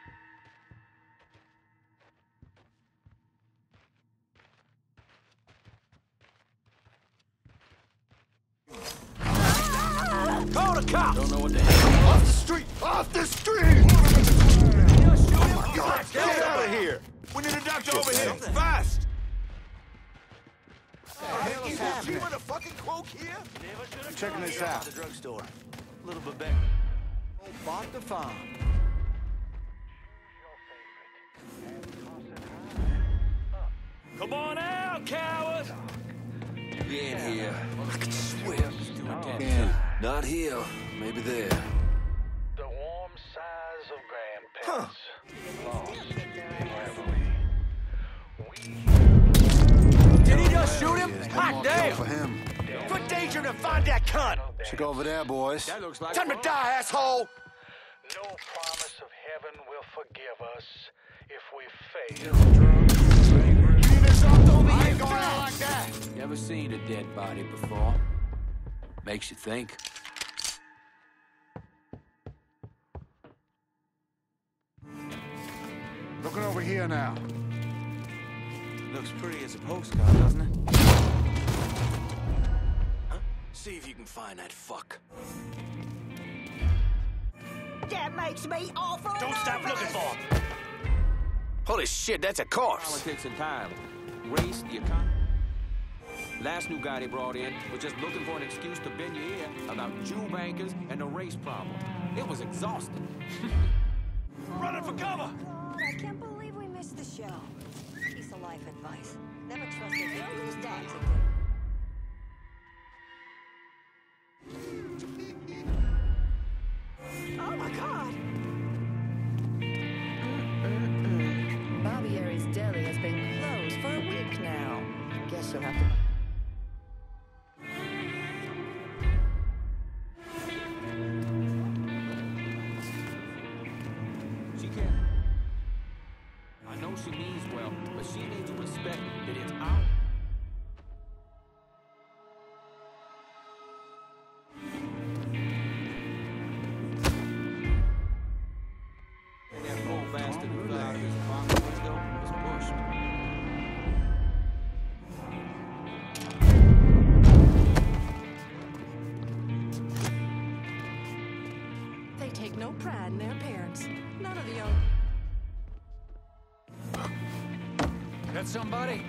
Call the cops! Don't know what the hell. Off the street! Off the street! God, get out of here! We need a doctor over here, fast! You with a fucking cloak here? I'm checking this out. The drugstore. A little bit back. Bought the farm. Come on out, coward! We ain't here. I can swear. Yeah. Not here. Maybe there. The warm sighs of grandparents. Did he just shoot him? Hot damn! For him. Put danger to find that cunt! Check over there, boys. That looks like Time to die, asshole! No promise of heaven will forgive us if we fail. Leave this off over here going out like that! Never seen a dead body before. Makes you think. Looking over here now. Looks pretty as a postcard, doesn't it? Huh? See if you can find that fuck. That makes me awful. Don't stop looking for him! Holy shit, that's a corpse. Politics entirely. Race, the economy. Last new guy they brought in was just looking for an excuse to bend your ear about Jew bankers and the race problem. It was exhausting. Running for cover! I can't believe we missed the show. Piece of life advice. Never trust a girl whose dad's a Oh my God! Bobby Aries Deli has been she means well, but she needs to respect that it's our... And that poor bastard who fell out of his apartment window was pushed. They take no pride in their parents. None of the young... Got somebody?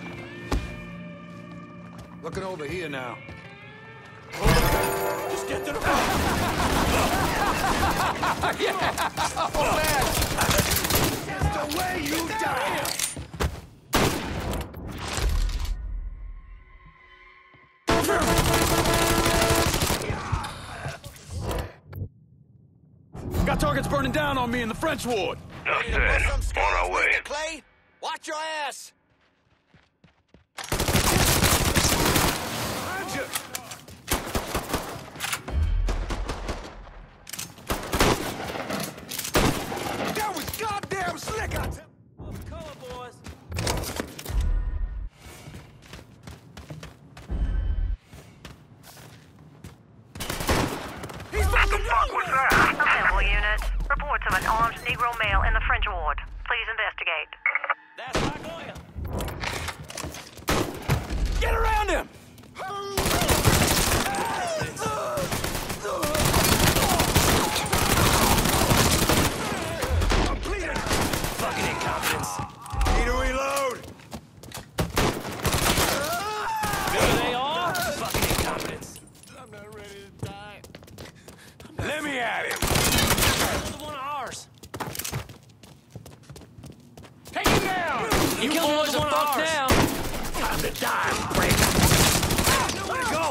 Looking over here now. Just get to the Yeah! Oh, man! That's the way you die! Got targets burning down on me in the French ward. Nothing. On our way. Clay, watch your ass! That was goddamn slick, I tell you. color, boys. What the fuck was that? Assemble unit. Reports of an armed Negro male in the French ward. Please investigate. That's Mongolia. Get around him! Fucking incompetence. Need to reload! There they are. Fucking incompetence. I'm not ready to die. Let me at him! Another one of ours. Take him down! You boys are fucked now. Time to die, Frank! Nowhere to go.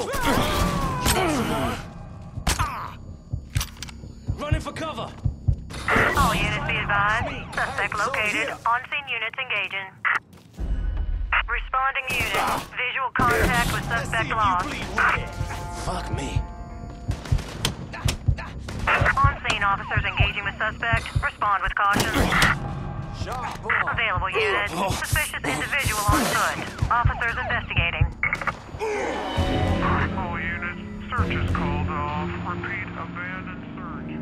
Running for cover. All units be advised. Suspect located. On-scene units engaging. Responding unit. Visual contact with suspect lost. Fuck me. On-scene officers engaging with suspect. Respond with caution. Available unit. Suspicious individual on foot. Officers investigating. All units, search is called off. Repeat, abandoned search.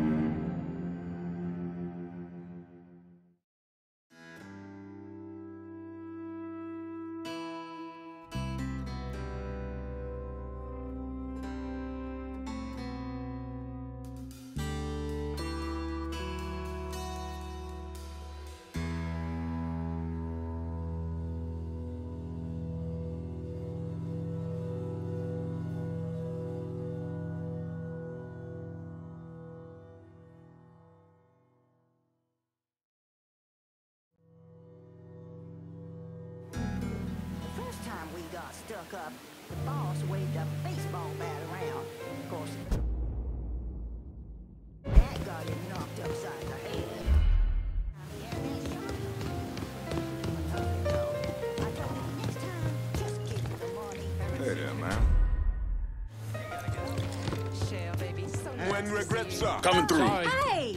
The first time we got stuck up, the boss waved a baseball bat around. Of course, that got him knocked upside the head. I told him next time, just give me the money. Hey there, man. Shell, baby. So When nice to regrets see you. are. Coming through. Hey!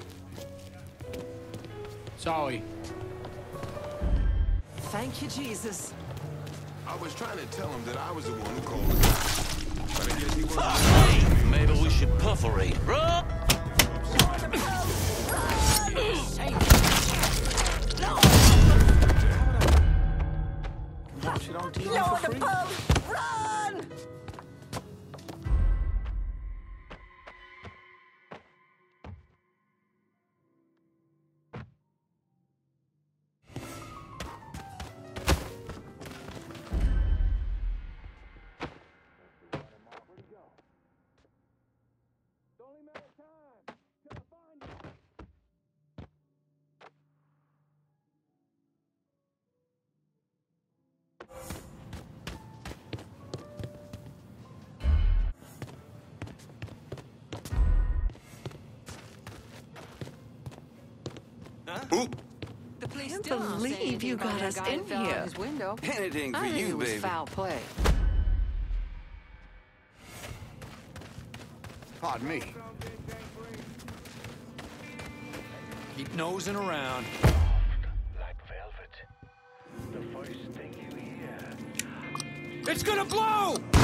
Sorry. Thank you, Jesus. I was trying to tell him that I was the one who called him. But I guess he wasn't. Maybe we should perforate, bro. Shit on TV Lord, for the free? pub! Run! The police Can't still aren't saying believe anything you about got that us guy in that fell out here. of his window. Anything I for think you, it was baby. foul play. Pardon me. Keep nosing around. Like velvet. It's gonna blow! Into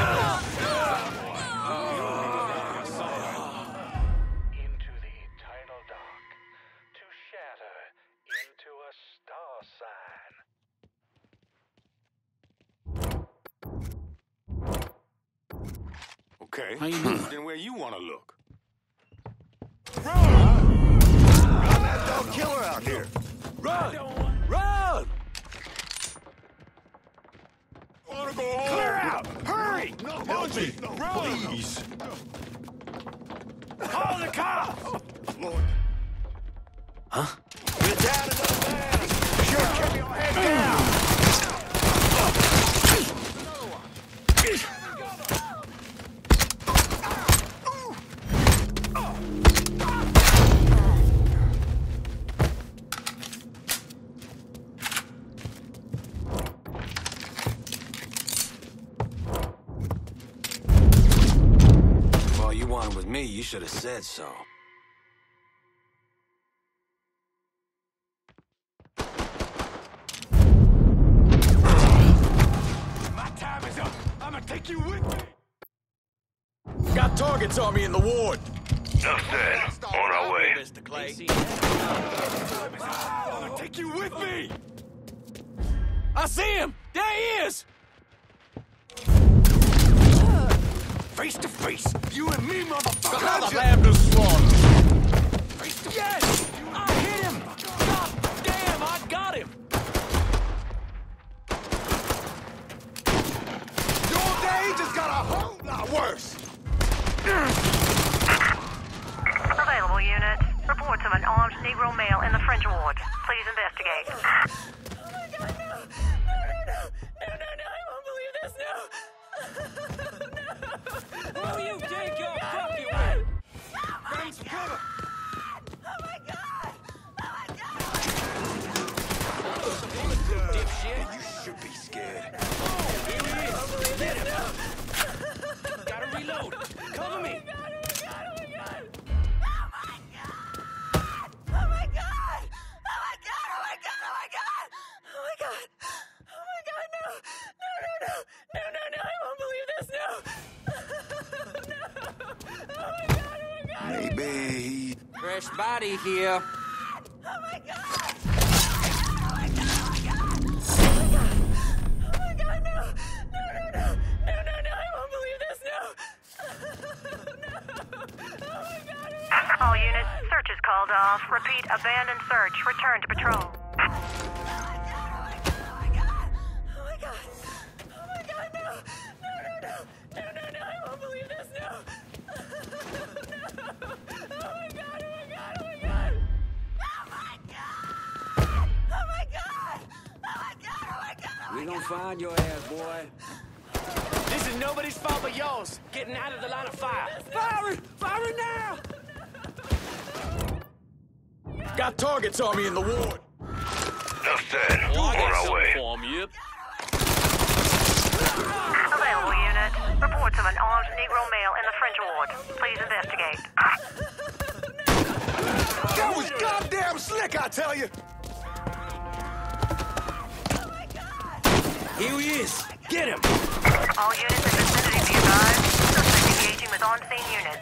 the eternal dark, to shatter into a star sign. Okay. How you doing? Then where you want to look? Run, that dog killer out here! Run! Run! Wanna go home? Clear out! Hurry! No, Bungie! No, please! Call the cops! Lord. Huh? Get down to the man! Sure, keep your head down! All you wanted was me, you should have said so. My time is up. I'm gonna take you with me. Got targets on me in the ward. Enough said. On our way. Mr. Clay. I'm gonna take you with me. I see him! There he is! Face to face. You and me, motherfucker. Behind the lamb to slaughter. Face to Yes! I hit him! God damn, I got him! Your day just got a whole lot worse! Available units. Reports of an armed Negro male in the French ward. Please investigate. Oh my God, no! I won't believe this, no! Who you think you're fucking with? Thanks for cover! Oh my God! Dipshit. You should be scared. Here he is. Get him. Gotta reload. Cover me. Maybe... Fresh body here. All units, search is called off. Repeat, abandoned search. Return to patrol. We gonna find your ass, boy. This is nobody's fault but yours. Getting out of the line of fire. Firing! Firing now! Got targets on me in the ward. Enough said. Oh, I On got our something way. for him, yep. Available unit. Reports of an armed Negro male in the French ward. Please investigate. That was goddamn slick, I tell you! Here he is. Get him! All units in vicinity be advised. Suspect engaging with on-scene units.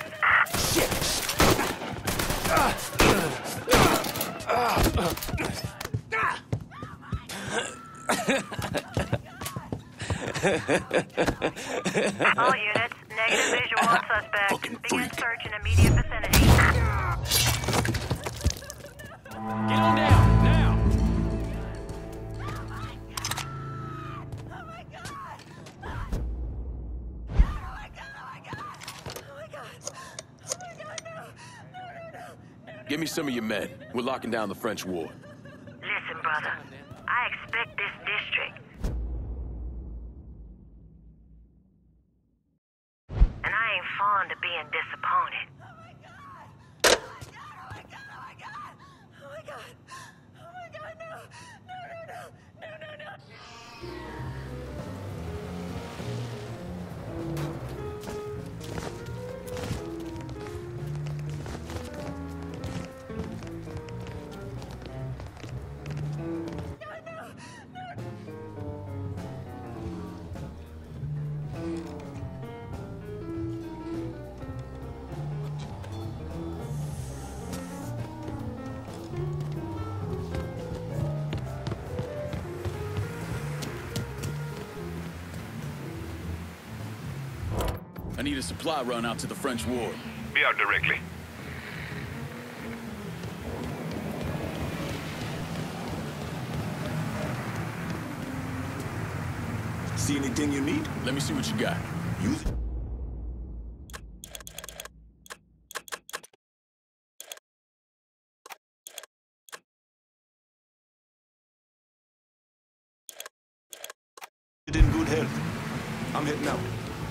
All units, negative visual on suspect. Begin search in immediate vicinity. Get on down, now! Give me some of your men. We're locking down the French ward. Listen, brother. I expect this district. And I ain't fond of being disappointed. need a supply run out to the French ward. Be out directly. See anything you need? Let me see what you got. Use it. In good health. I'm heading out.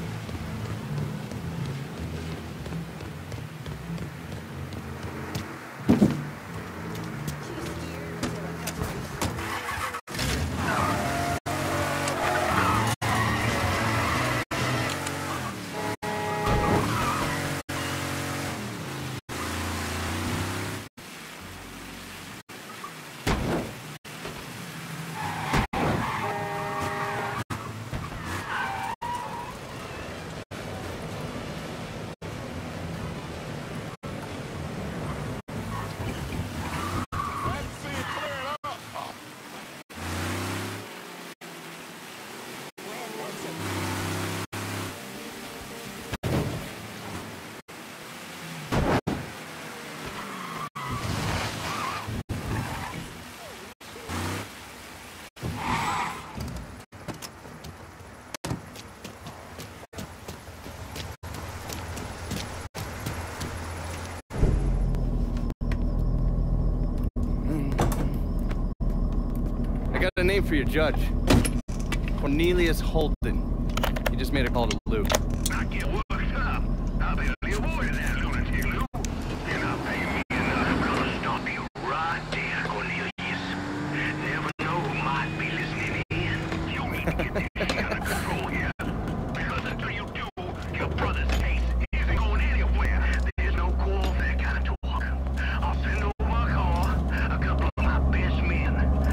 A name for your judge. Cornelius Holden. He just made a call to Lou. Not get worked up. I'll be avoiding that lunatic, Lou. You're not paying me enough. I'm gonna stop you right there, Cornelius. Never know who might be listening in. You need to get this shit under control here. Because until you do, your brother's case isn't going anywhere. There's no call for that kind of talk. I'll send over a car, a couple of my best men.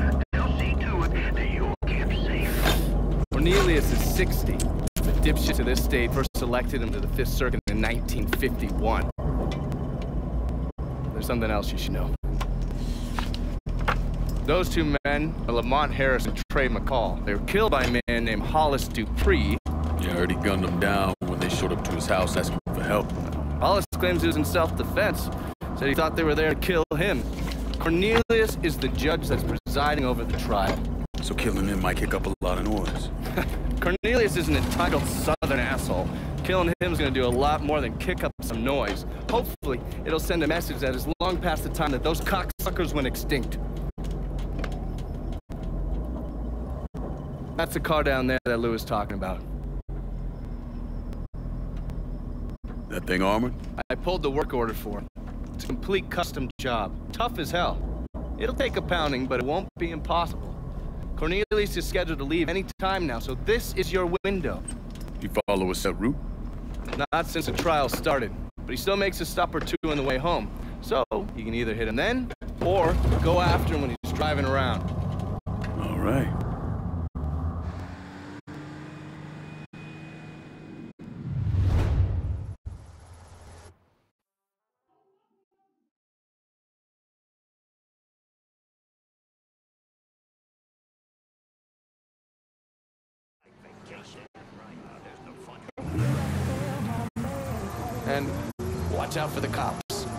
Cornelius is 60. The dipshits of this state first elected him to the 5th Circuit in 1951. There's something else you should know. Those two men are Lamont Harris and Trey McCall. They were killed by a man named Hollis Dupree. Yeah, I heard he gunned them down when they showed up to his house asking for help. Hollis claims he was in self-defense. Said he thought they were there to kill him. Cornelius is the judge that's presiding over the trial. So killing him might kick up a lot of noise. Cornelius is an entitled southern asshole. Killing him is gonna do a lot more than kick up some noise. Hopefully, it'll send a message that is long past the time that those cocksuckers went extinct. That's the car down there that Lou was talking about. That thing armored? I pulled the work order for it. It's a complete custom job. Tough as hell. It'll take a pounding, but it won't be impossible. Cornelius is scheduled to leave any time now, so this is your window. You follow a set route? Not since the trial started, but he still makes a stop or two on the way home. So, you can either hit him then, or go after him when he's driving around. All right. And watch out for the cops.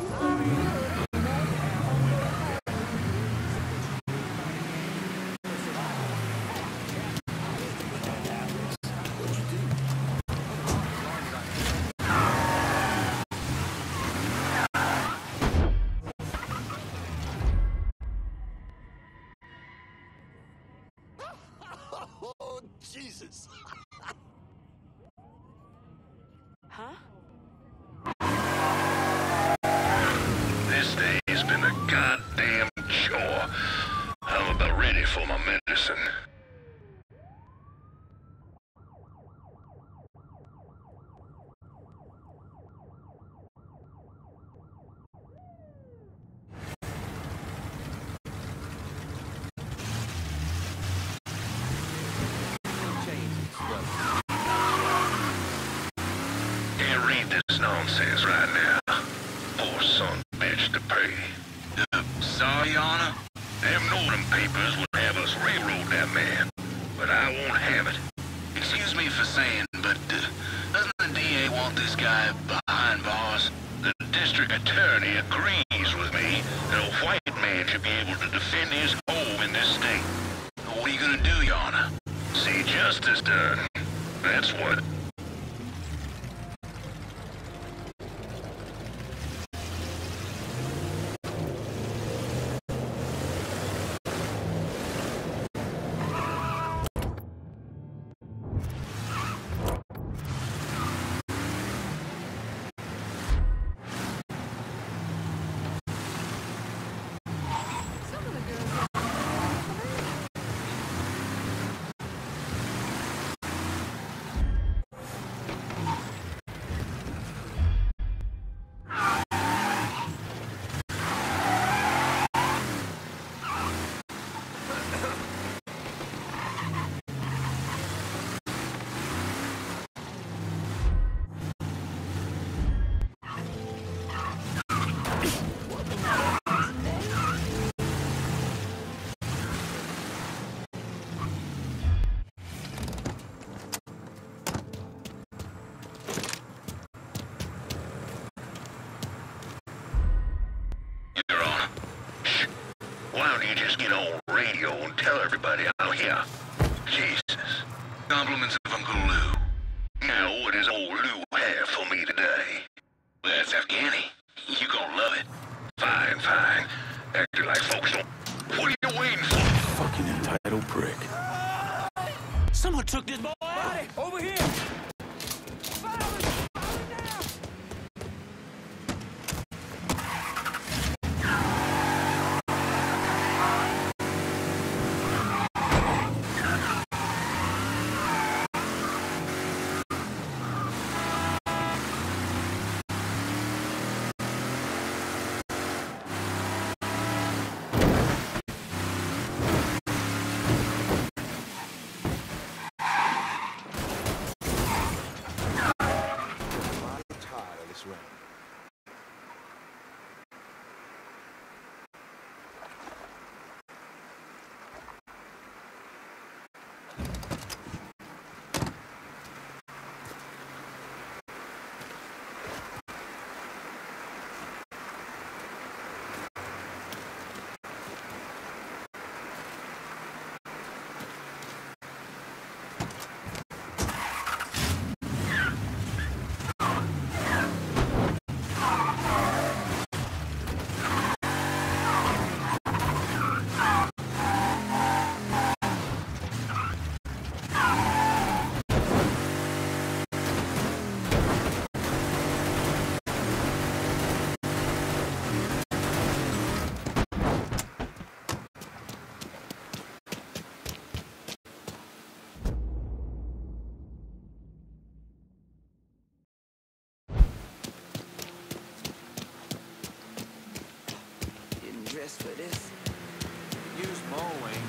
Oh, Jesus. Huh? This day's been a goddamn chore. I'm about ready for my medicine. Can't read this nonsense right now. Poor son of a bitch to pay. Sorry, Your Honor. Them Northern papers would have us railroad that man. But I won't have it. Excuse me for saying, but doesn't the DA want want this guy behind bars. The district attorney agrees with me that a white man should be able to defend his home in this state. What are you gonna do, Your Honor? See justice done. That's what. Why don't you just get on radio and tell everybody out here? Jesus. Compliments of Uncle Lou. Now, what does old Lou have for me today? That's Afghani. You gonna love it. Fine, fine. Acting like folks don't... What are you waiting for? Fucking entitled prick. Someone took this boy! Body, over here! Dress for this. Use mowing.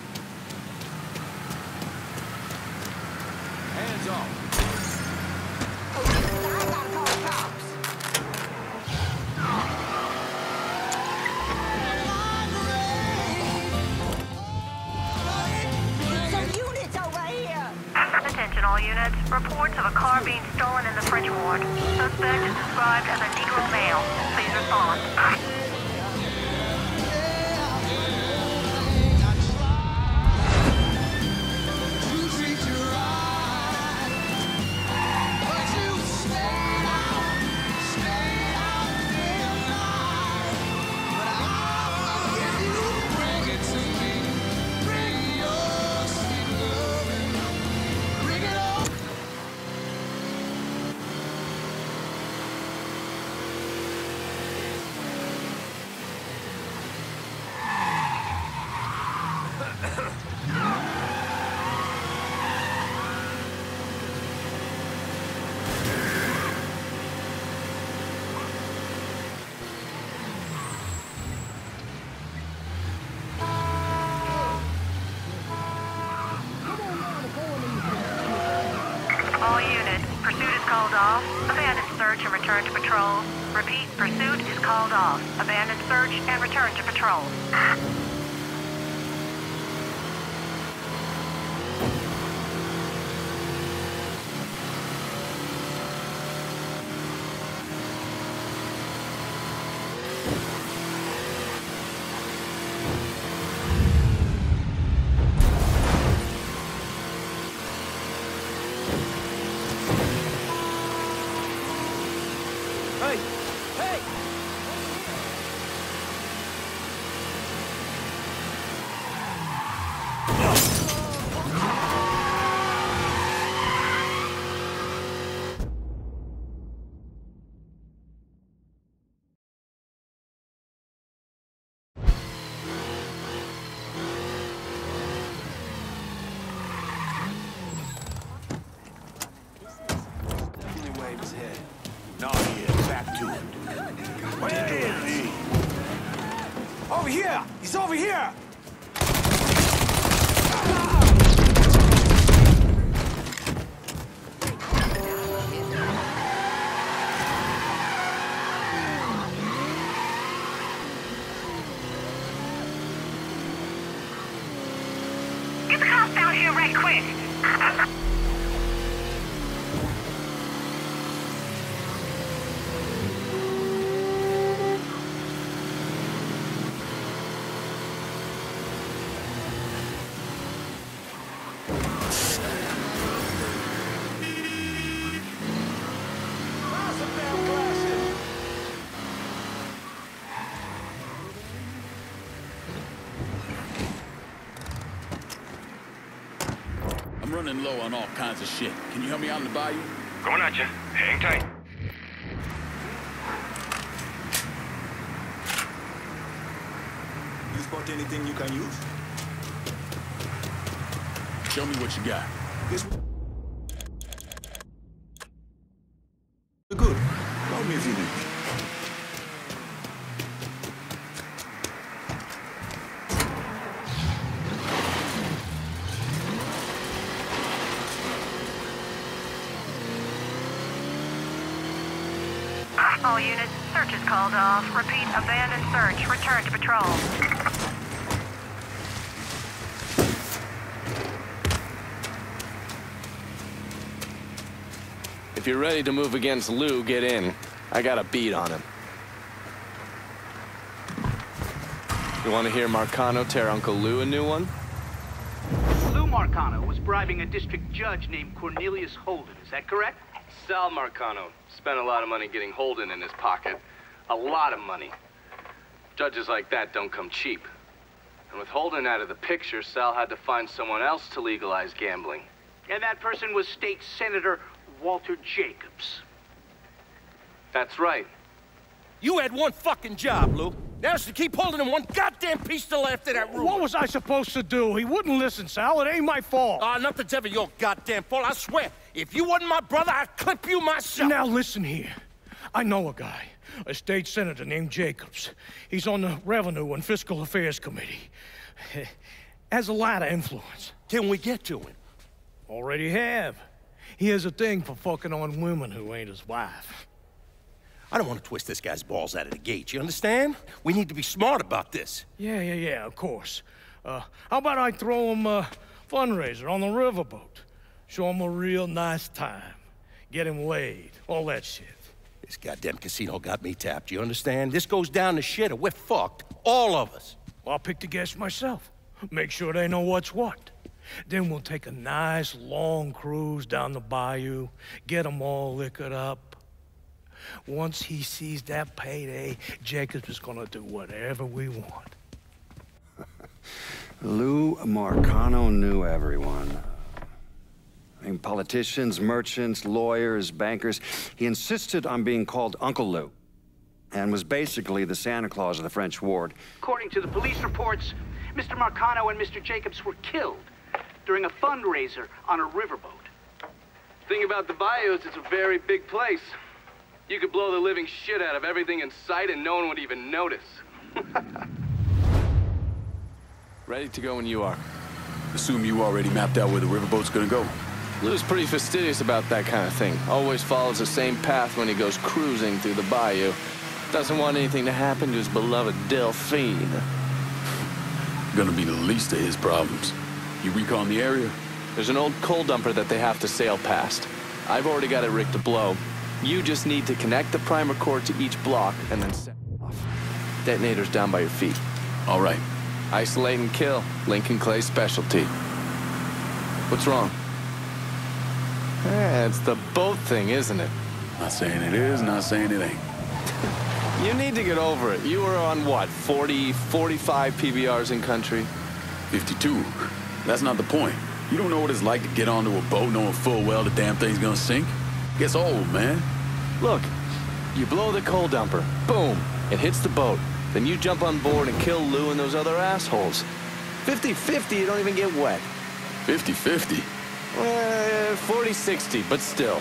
Hands off. I gotta call the cops. Some units over here. Attention all units. Reports of a car being stolen in the French Ward. Suspect is described as a Negro male. Please respond. All units, pursuit is called off. Abandon search and return to patrol. Repeat, pursuit is called off. Abandon search and return to patrol. out here right quick. I'm running low on all kinds of shit. Can you help me out in the bayou? Going at you. Hang tight. You spot anything you can use? Show me what you got. This... Good. Call me if you need. All units, search is called off. Repeat, abandoned search. Return to patrol. If you're ready to move against Lou, get in. I got a beat on him. You want to hear Marcano tear Uncle Lou a new one? Lou Marcano was bribing a district judge named Cornelius Holden. Is that correct? Sal Marcano spent a lot of money getting Holden in his pocket. A lot of money. Judges like that don't come cheap. And with Holden out of the picture, Sal had to find someone else to legalize gambling. And that person was State Senator Walter Jacobs. That's right. You had one fucking job, Lou. That's to keep holding him one goddamn piece till after that ruin. What was I supposed to do? He wouldn't listen, Sal. It ain't my fault. Nothing's ever your goddamn fault, I swear. If you wasn't my brother, I'd clip you myself. Now listen here. I know a guy, a state senator named Jacobs. He's on the Revenue and Fiscal Affairs Committee. Has a lot of influence. Can we get to him? Already have. He has a thing for fucking on women who ain't his wife. I don't want to twist this guy's balls out of the gate, you understand? We need to be smart about this. Yeah, of course. How about I throw him a fundraiser on the riverboat? Show him a real nice time. Get him laid, all that shit. This goddamn casino got me tapped, you understand? This goes down the shitter, we're fucked. All of us. Well, I'll pick the guests myself. Make sure they know what's what. Then we'll take a nice long cruise down the bayou, get them all liquored up. Once he sees that payday, Jacobs is gonna do whatever we want. Lou Marcano knew everyone. I mean, politicians, merchants, lawyers, bankers. He insisted on being called Uncle Lou, and was basically the Santa Claus of the French ward. According to the police reports, Mr. Marcano and Mr. Jacobs were killed during a fundraiser on a riverboat. Thing about the bayou is it's a very big place. You could blow the living shit out of everything in sight and no one would even notice. Ready to go when you are. Assume you already mapped out where the riverboat's gonna go. Lou's pretty fastidious about that kind of thing. Always follows the same path when he goes cruising through the bayou. Doesn't want anything to happen to his beloved Delphine. Gonna be the least of his problems. You recon the area? There's an old coal dumper that they have to sail past. I've already got it rigged to blow. You just need to connect the primer cord to each block and then set off. Detonator's down by your feet. All right. Isolate and kill. Lincoln Clay's specialty. What's wrong? It's the boat thing, isn't it? Not saying it is, not saying it ain't. You need to get over it. You were on what, 40, 45 PBRs in country? 52. That's not the point. You don't know what it's like to get onto a boat knowing full well the damn thing's gonna sink. Gets old, man. Look, you blow the coal dumper. Boom. It hits the boat. Then you jump on board and kill Lou and those other assholes. 50-50, you don't even get wet. 50-50? 40-60, but still.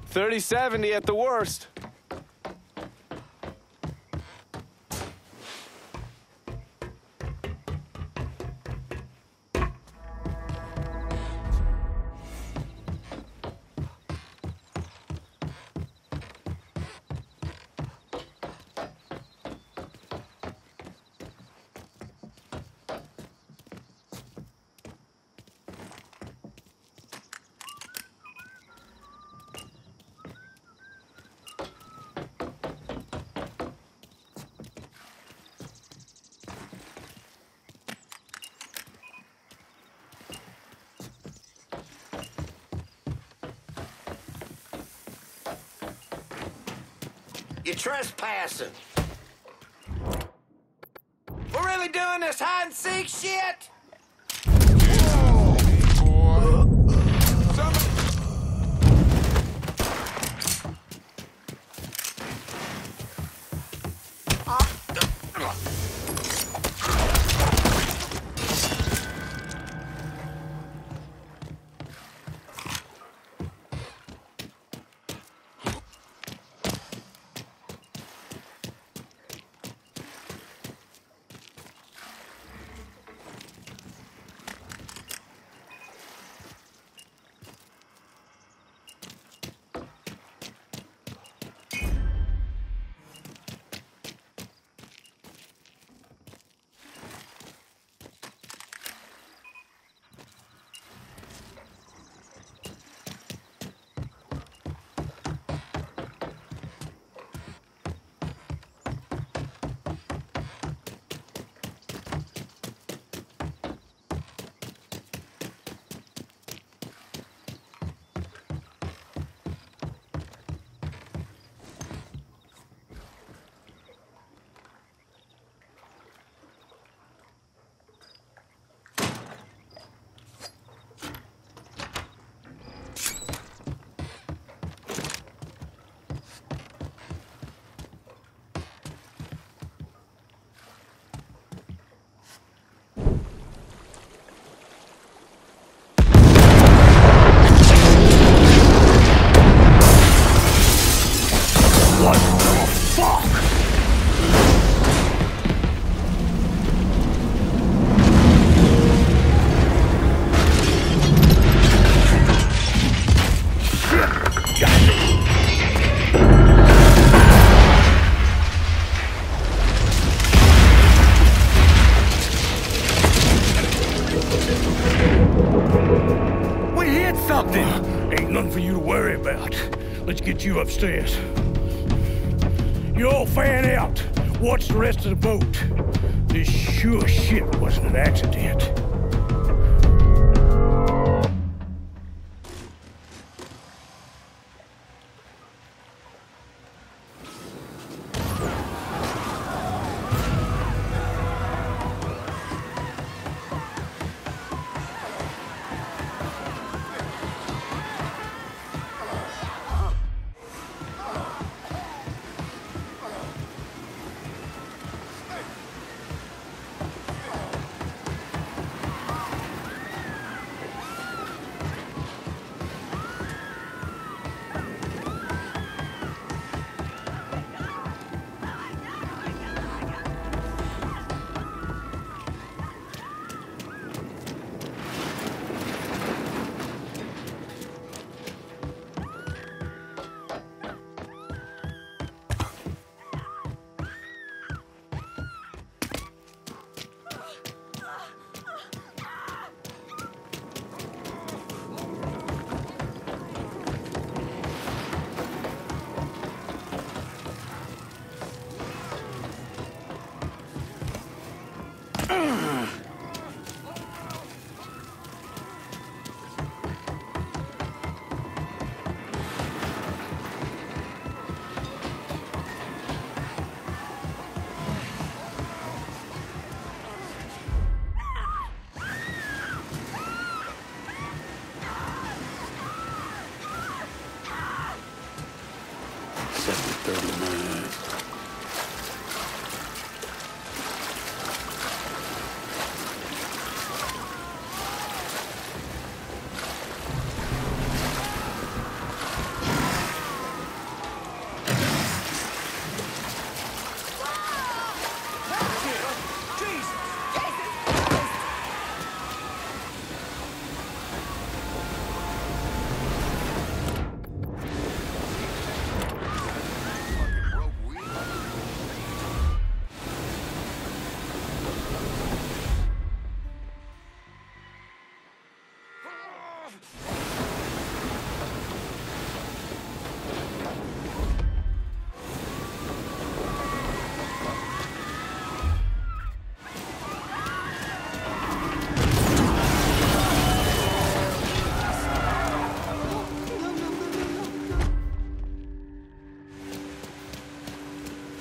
30-70 at the worst. You're trespassing. We're really doing this hide-and-seek shit? Ain't nothing for you to worry about. Let's get you upstairs. You all fan out. Watch the rest of the boat. This sure shit wasn't an accident.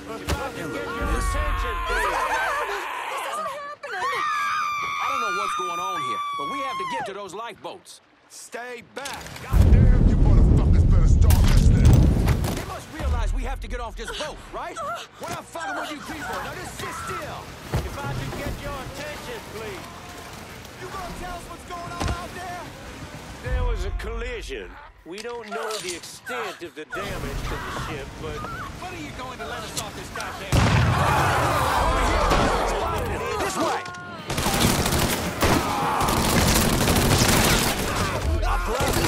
I don't know what's going on here, but we have to get to those lifeboats. Stay back! Goddamn, you motherfuckers better start listening! You must realize we have to get off this boat, right? We're not fucking with you people. Now just sit still. If I could get your attention, please. You gonna tell us what's going on out there? There was a collision. We don't know the extent of the damage to the ship, but... When are you going to let us off this goddamn... This way! Up close!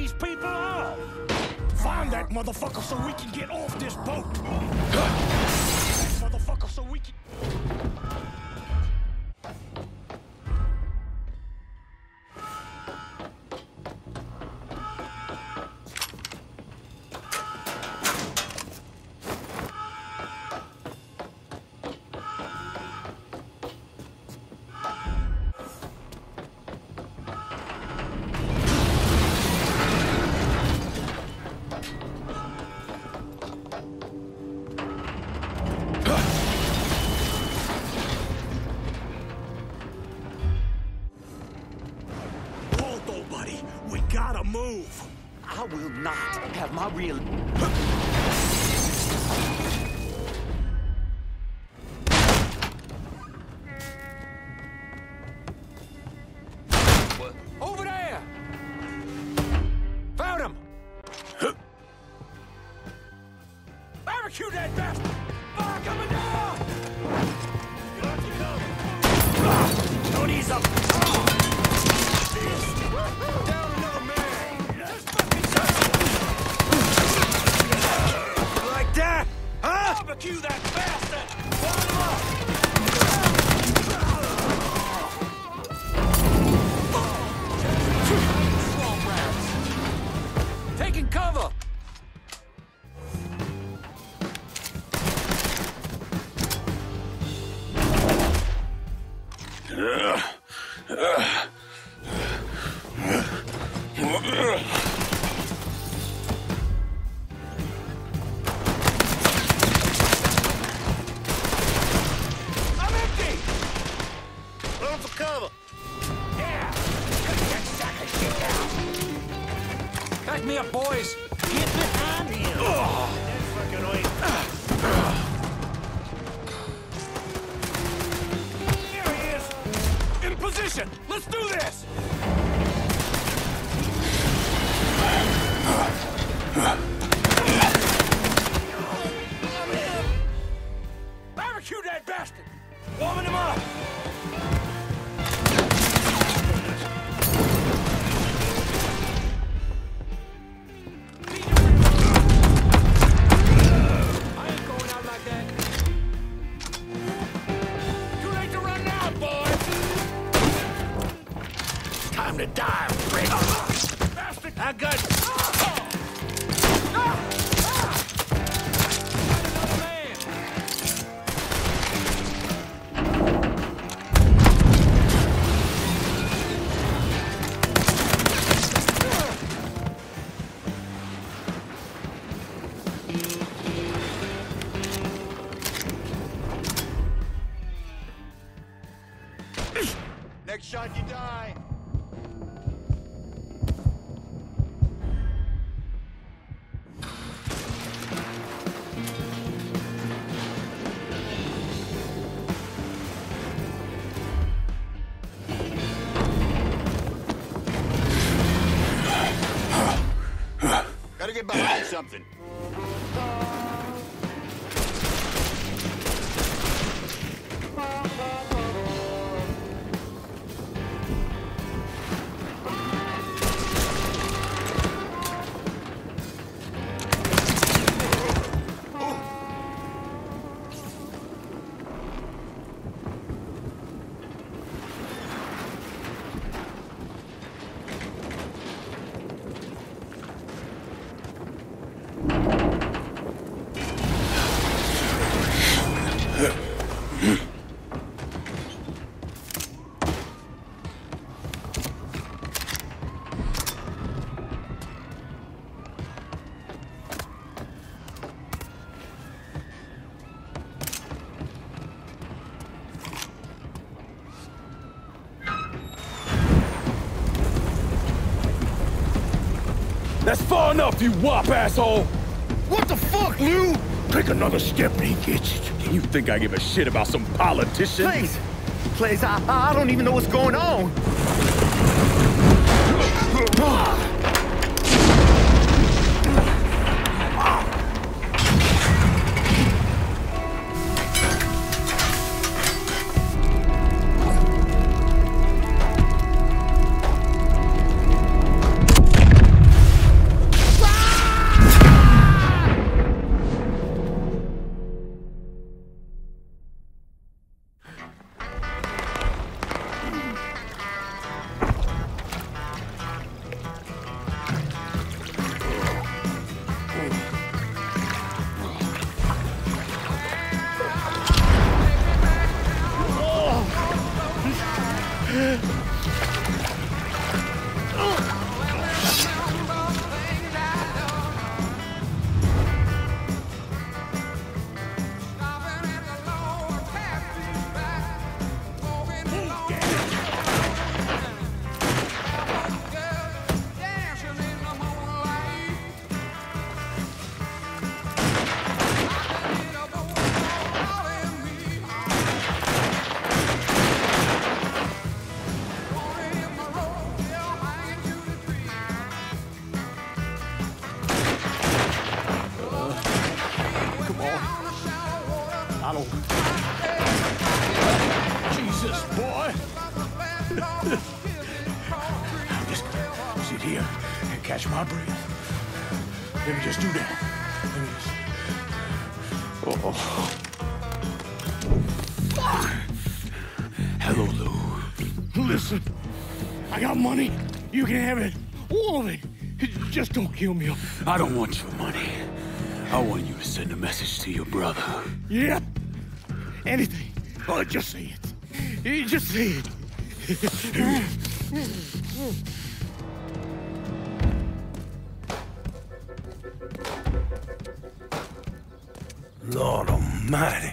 these people off. Find that motherfucker so we can get off this boat. That motherfucker so we can... Gotta move. I will not have my real... What? Over there! Found him! Barbecue that bastard! Fire coming down! Got you covered! Don't ease up! Down another man! Like that? Huh? Barbecue that bastard! Warm him up! Swamp rats! Taking cover! Back me up, boys! Get behind him! There he is! In position! Let's do this! Barbecue that bastard! Warming him up! Time to die, Rick! Bastard! I got... Another man! Next shot, you die. Gotta get behind something. That's far enough, you wop asshole! What the fuck, Lou? Take another step and he gets it. You think I give a shit about some politician? Please, I don't even know what's going on. Jesus, boy. I'm just gonna sit here and catch my breath. Let me just do that. Let me just... Oh. Hello, Lou. Listen, I got money. You can have it. All of it. Just don't kill me. I don't want your money. I want you to send a message to your brother. Yeah. Anything. Oh, just say it. Just say it. Lord Almighty.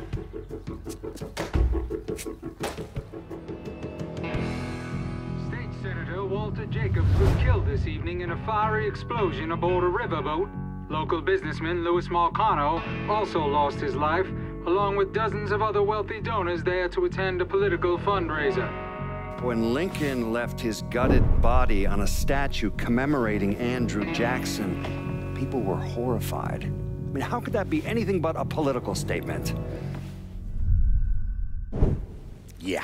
State Senator Walter Jacobs was killed this evening in a fiery explosion aboard a riverboat. Local businessman Louis Marcano also lost his life, along with dozens of other wealthy donors there to attend a political fundraiser. When Lincoln left his gutted body on a statue commemorating Andrew Jackson, people were horrified. I mean, how could that be anything but a political statement? Yeah.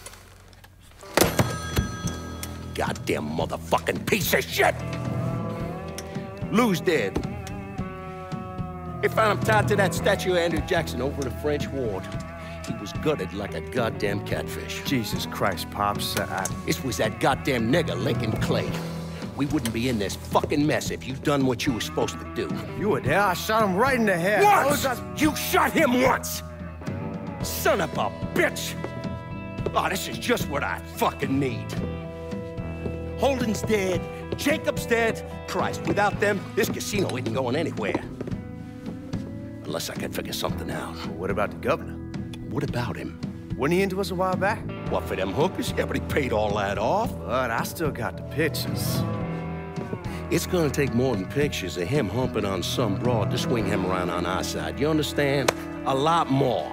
Goddamn motherfucking piece of shit! Lou's dead. They found him tied to that statue of Andrew Jackson over the French Ward. He was gutted like a goddamn catfish. Jesus Christ, Pops. This was that goddamn nigger, Lincoln Clay. We wouldn't be in this fucking mess if you'd done what you were supposed to do. You were there? I shot him right in the head. Once! You shot him once! Son of a bitch! Oh, this is just what I fucking need. Holden's dead. Jacob's dead. Christ, without them, this casino isn't going anywhere. Unless I can figure something out. Well, what about the governor? What about him? Wasn't he into us a while back? What, for them hookers? Yeah, but he paid all that off. But I still got the pictures. It's gonna take more than pictures of him humping on some broad to swing him around on our side. You understand? A lot more.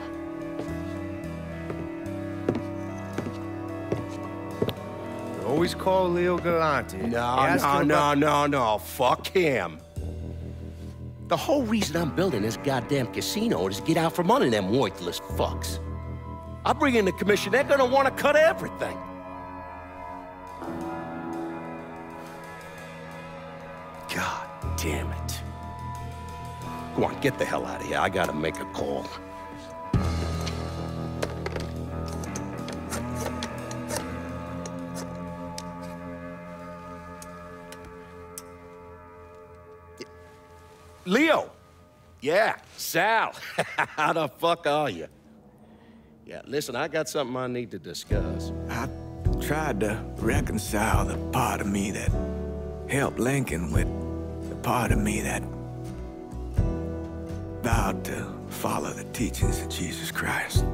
Always call Leo Galante. No. Fuck him. The whole reason I'm building this goddamn casino is to get out from under them worthless fucks. I bring in the commission, they're gonna want to cut everything. God damn it. Go on, get the hell out of here. I gotta make a call. Leo! Yeah, Sal. How the fuck are you? Yeah, listen, I got something I need to discuss. I tried to reconcile the part of me that helped Lincoln with the part of me that vowed to follow the teachings of Jesus Christ.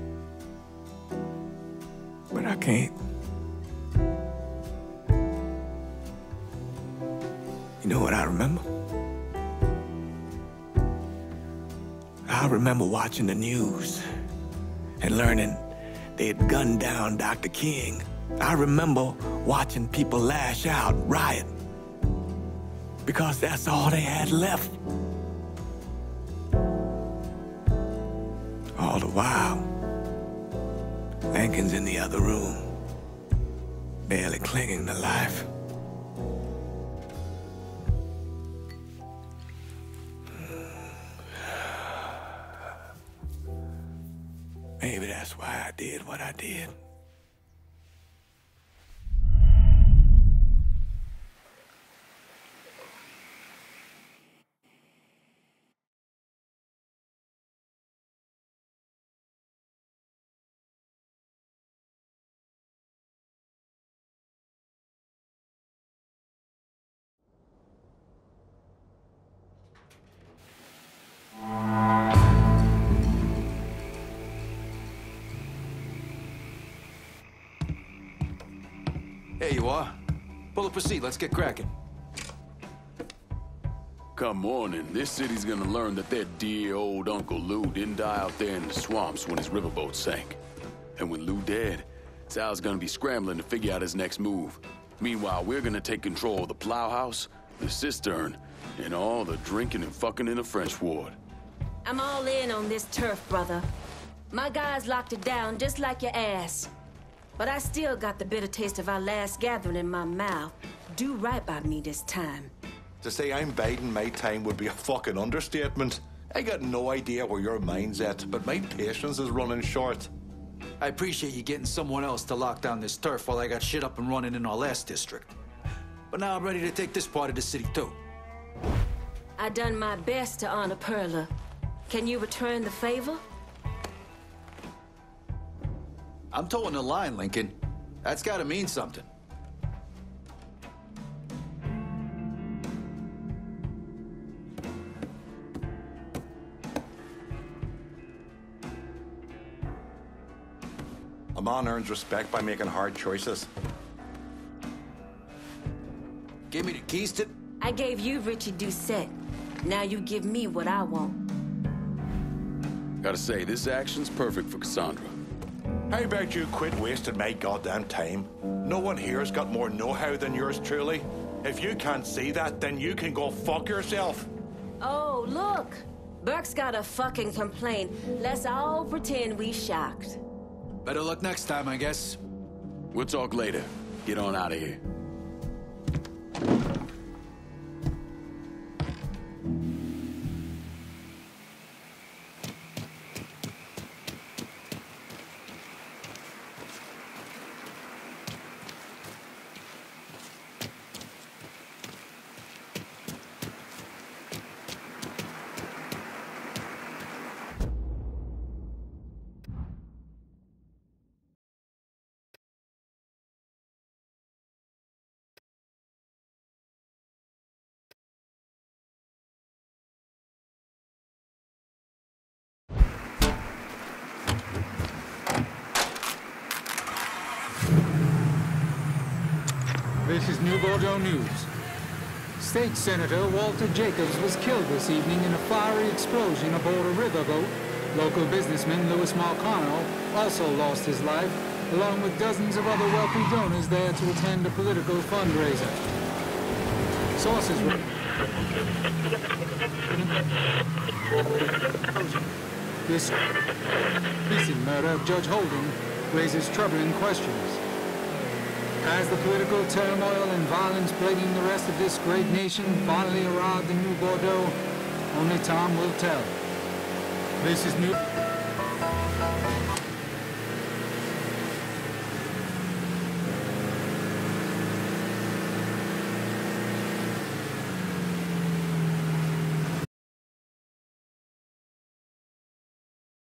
But I can't. You know what I remember? I remember watching the news and learning they had gunned down Dr. King. I remember watching people lash out, riot, because that's all they had left. All the while, Lincoln's in the other room, barely clinging to life. Maybe that's why I did what I did. There you are. Pull up a seat, let's get cracking. Come morning, this city's gonna learn that their dear old Uncle Lou didn't die out there in the swamps when his riverboat sank. And when Lou dead, Sal's gonna be scrambling to figure out his next move. Meanwhile, we're gonna take control of the plowhouse, the cistern, and all the drinking and fucking in the French ward. I'm all in on this turf, brother. My guys locked it down just like your ass. But I still got the bitter taste of our last gathering in my mouth. Do right by me this time. To say I'm biding my time would be a fucking understatement. I got no idea where your mind's at, but my patience is running short. I appreciate you getting someone else to lock down this turf while I got shit up and running in our last district. But now I'm ready to take this part of the city too. I done my best to honor Perla. Can you return the favor? I'm towing the line, Lincoln. That's gotta mean something. A man earns respect by making hard choices. Give me the keys to... I gave you Richie Doucette. Now you give me what I want. Gotta say, this action's perfect for Cassandra. How about you quit wasting my goddamn time? No one here's got more know-how than yours truly. If you can't see that, then you can go fuck yourself. Oh, look. Burke's got a fucking complaint. Let's all pretend we shocked. Better luck next time, I guess. We'll talk later. Get on out of here. This is New Bordeaux News. State Senator Walter Jacobs was killed this evening in a fiery explosion aboard a riverboat. Local businessman Louis Marcano also lost his life, along with dozens of other wealthy donors there to attend a political fundraiser. Sources This recent murder of Judge Holden raises troubling questions. Has the political turmoil and violence plaguing the rest of this great nation finally arrived in New Bordeaux? Only time will tell. This is New...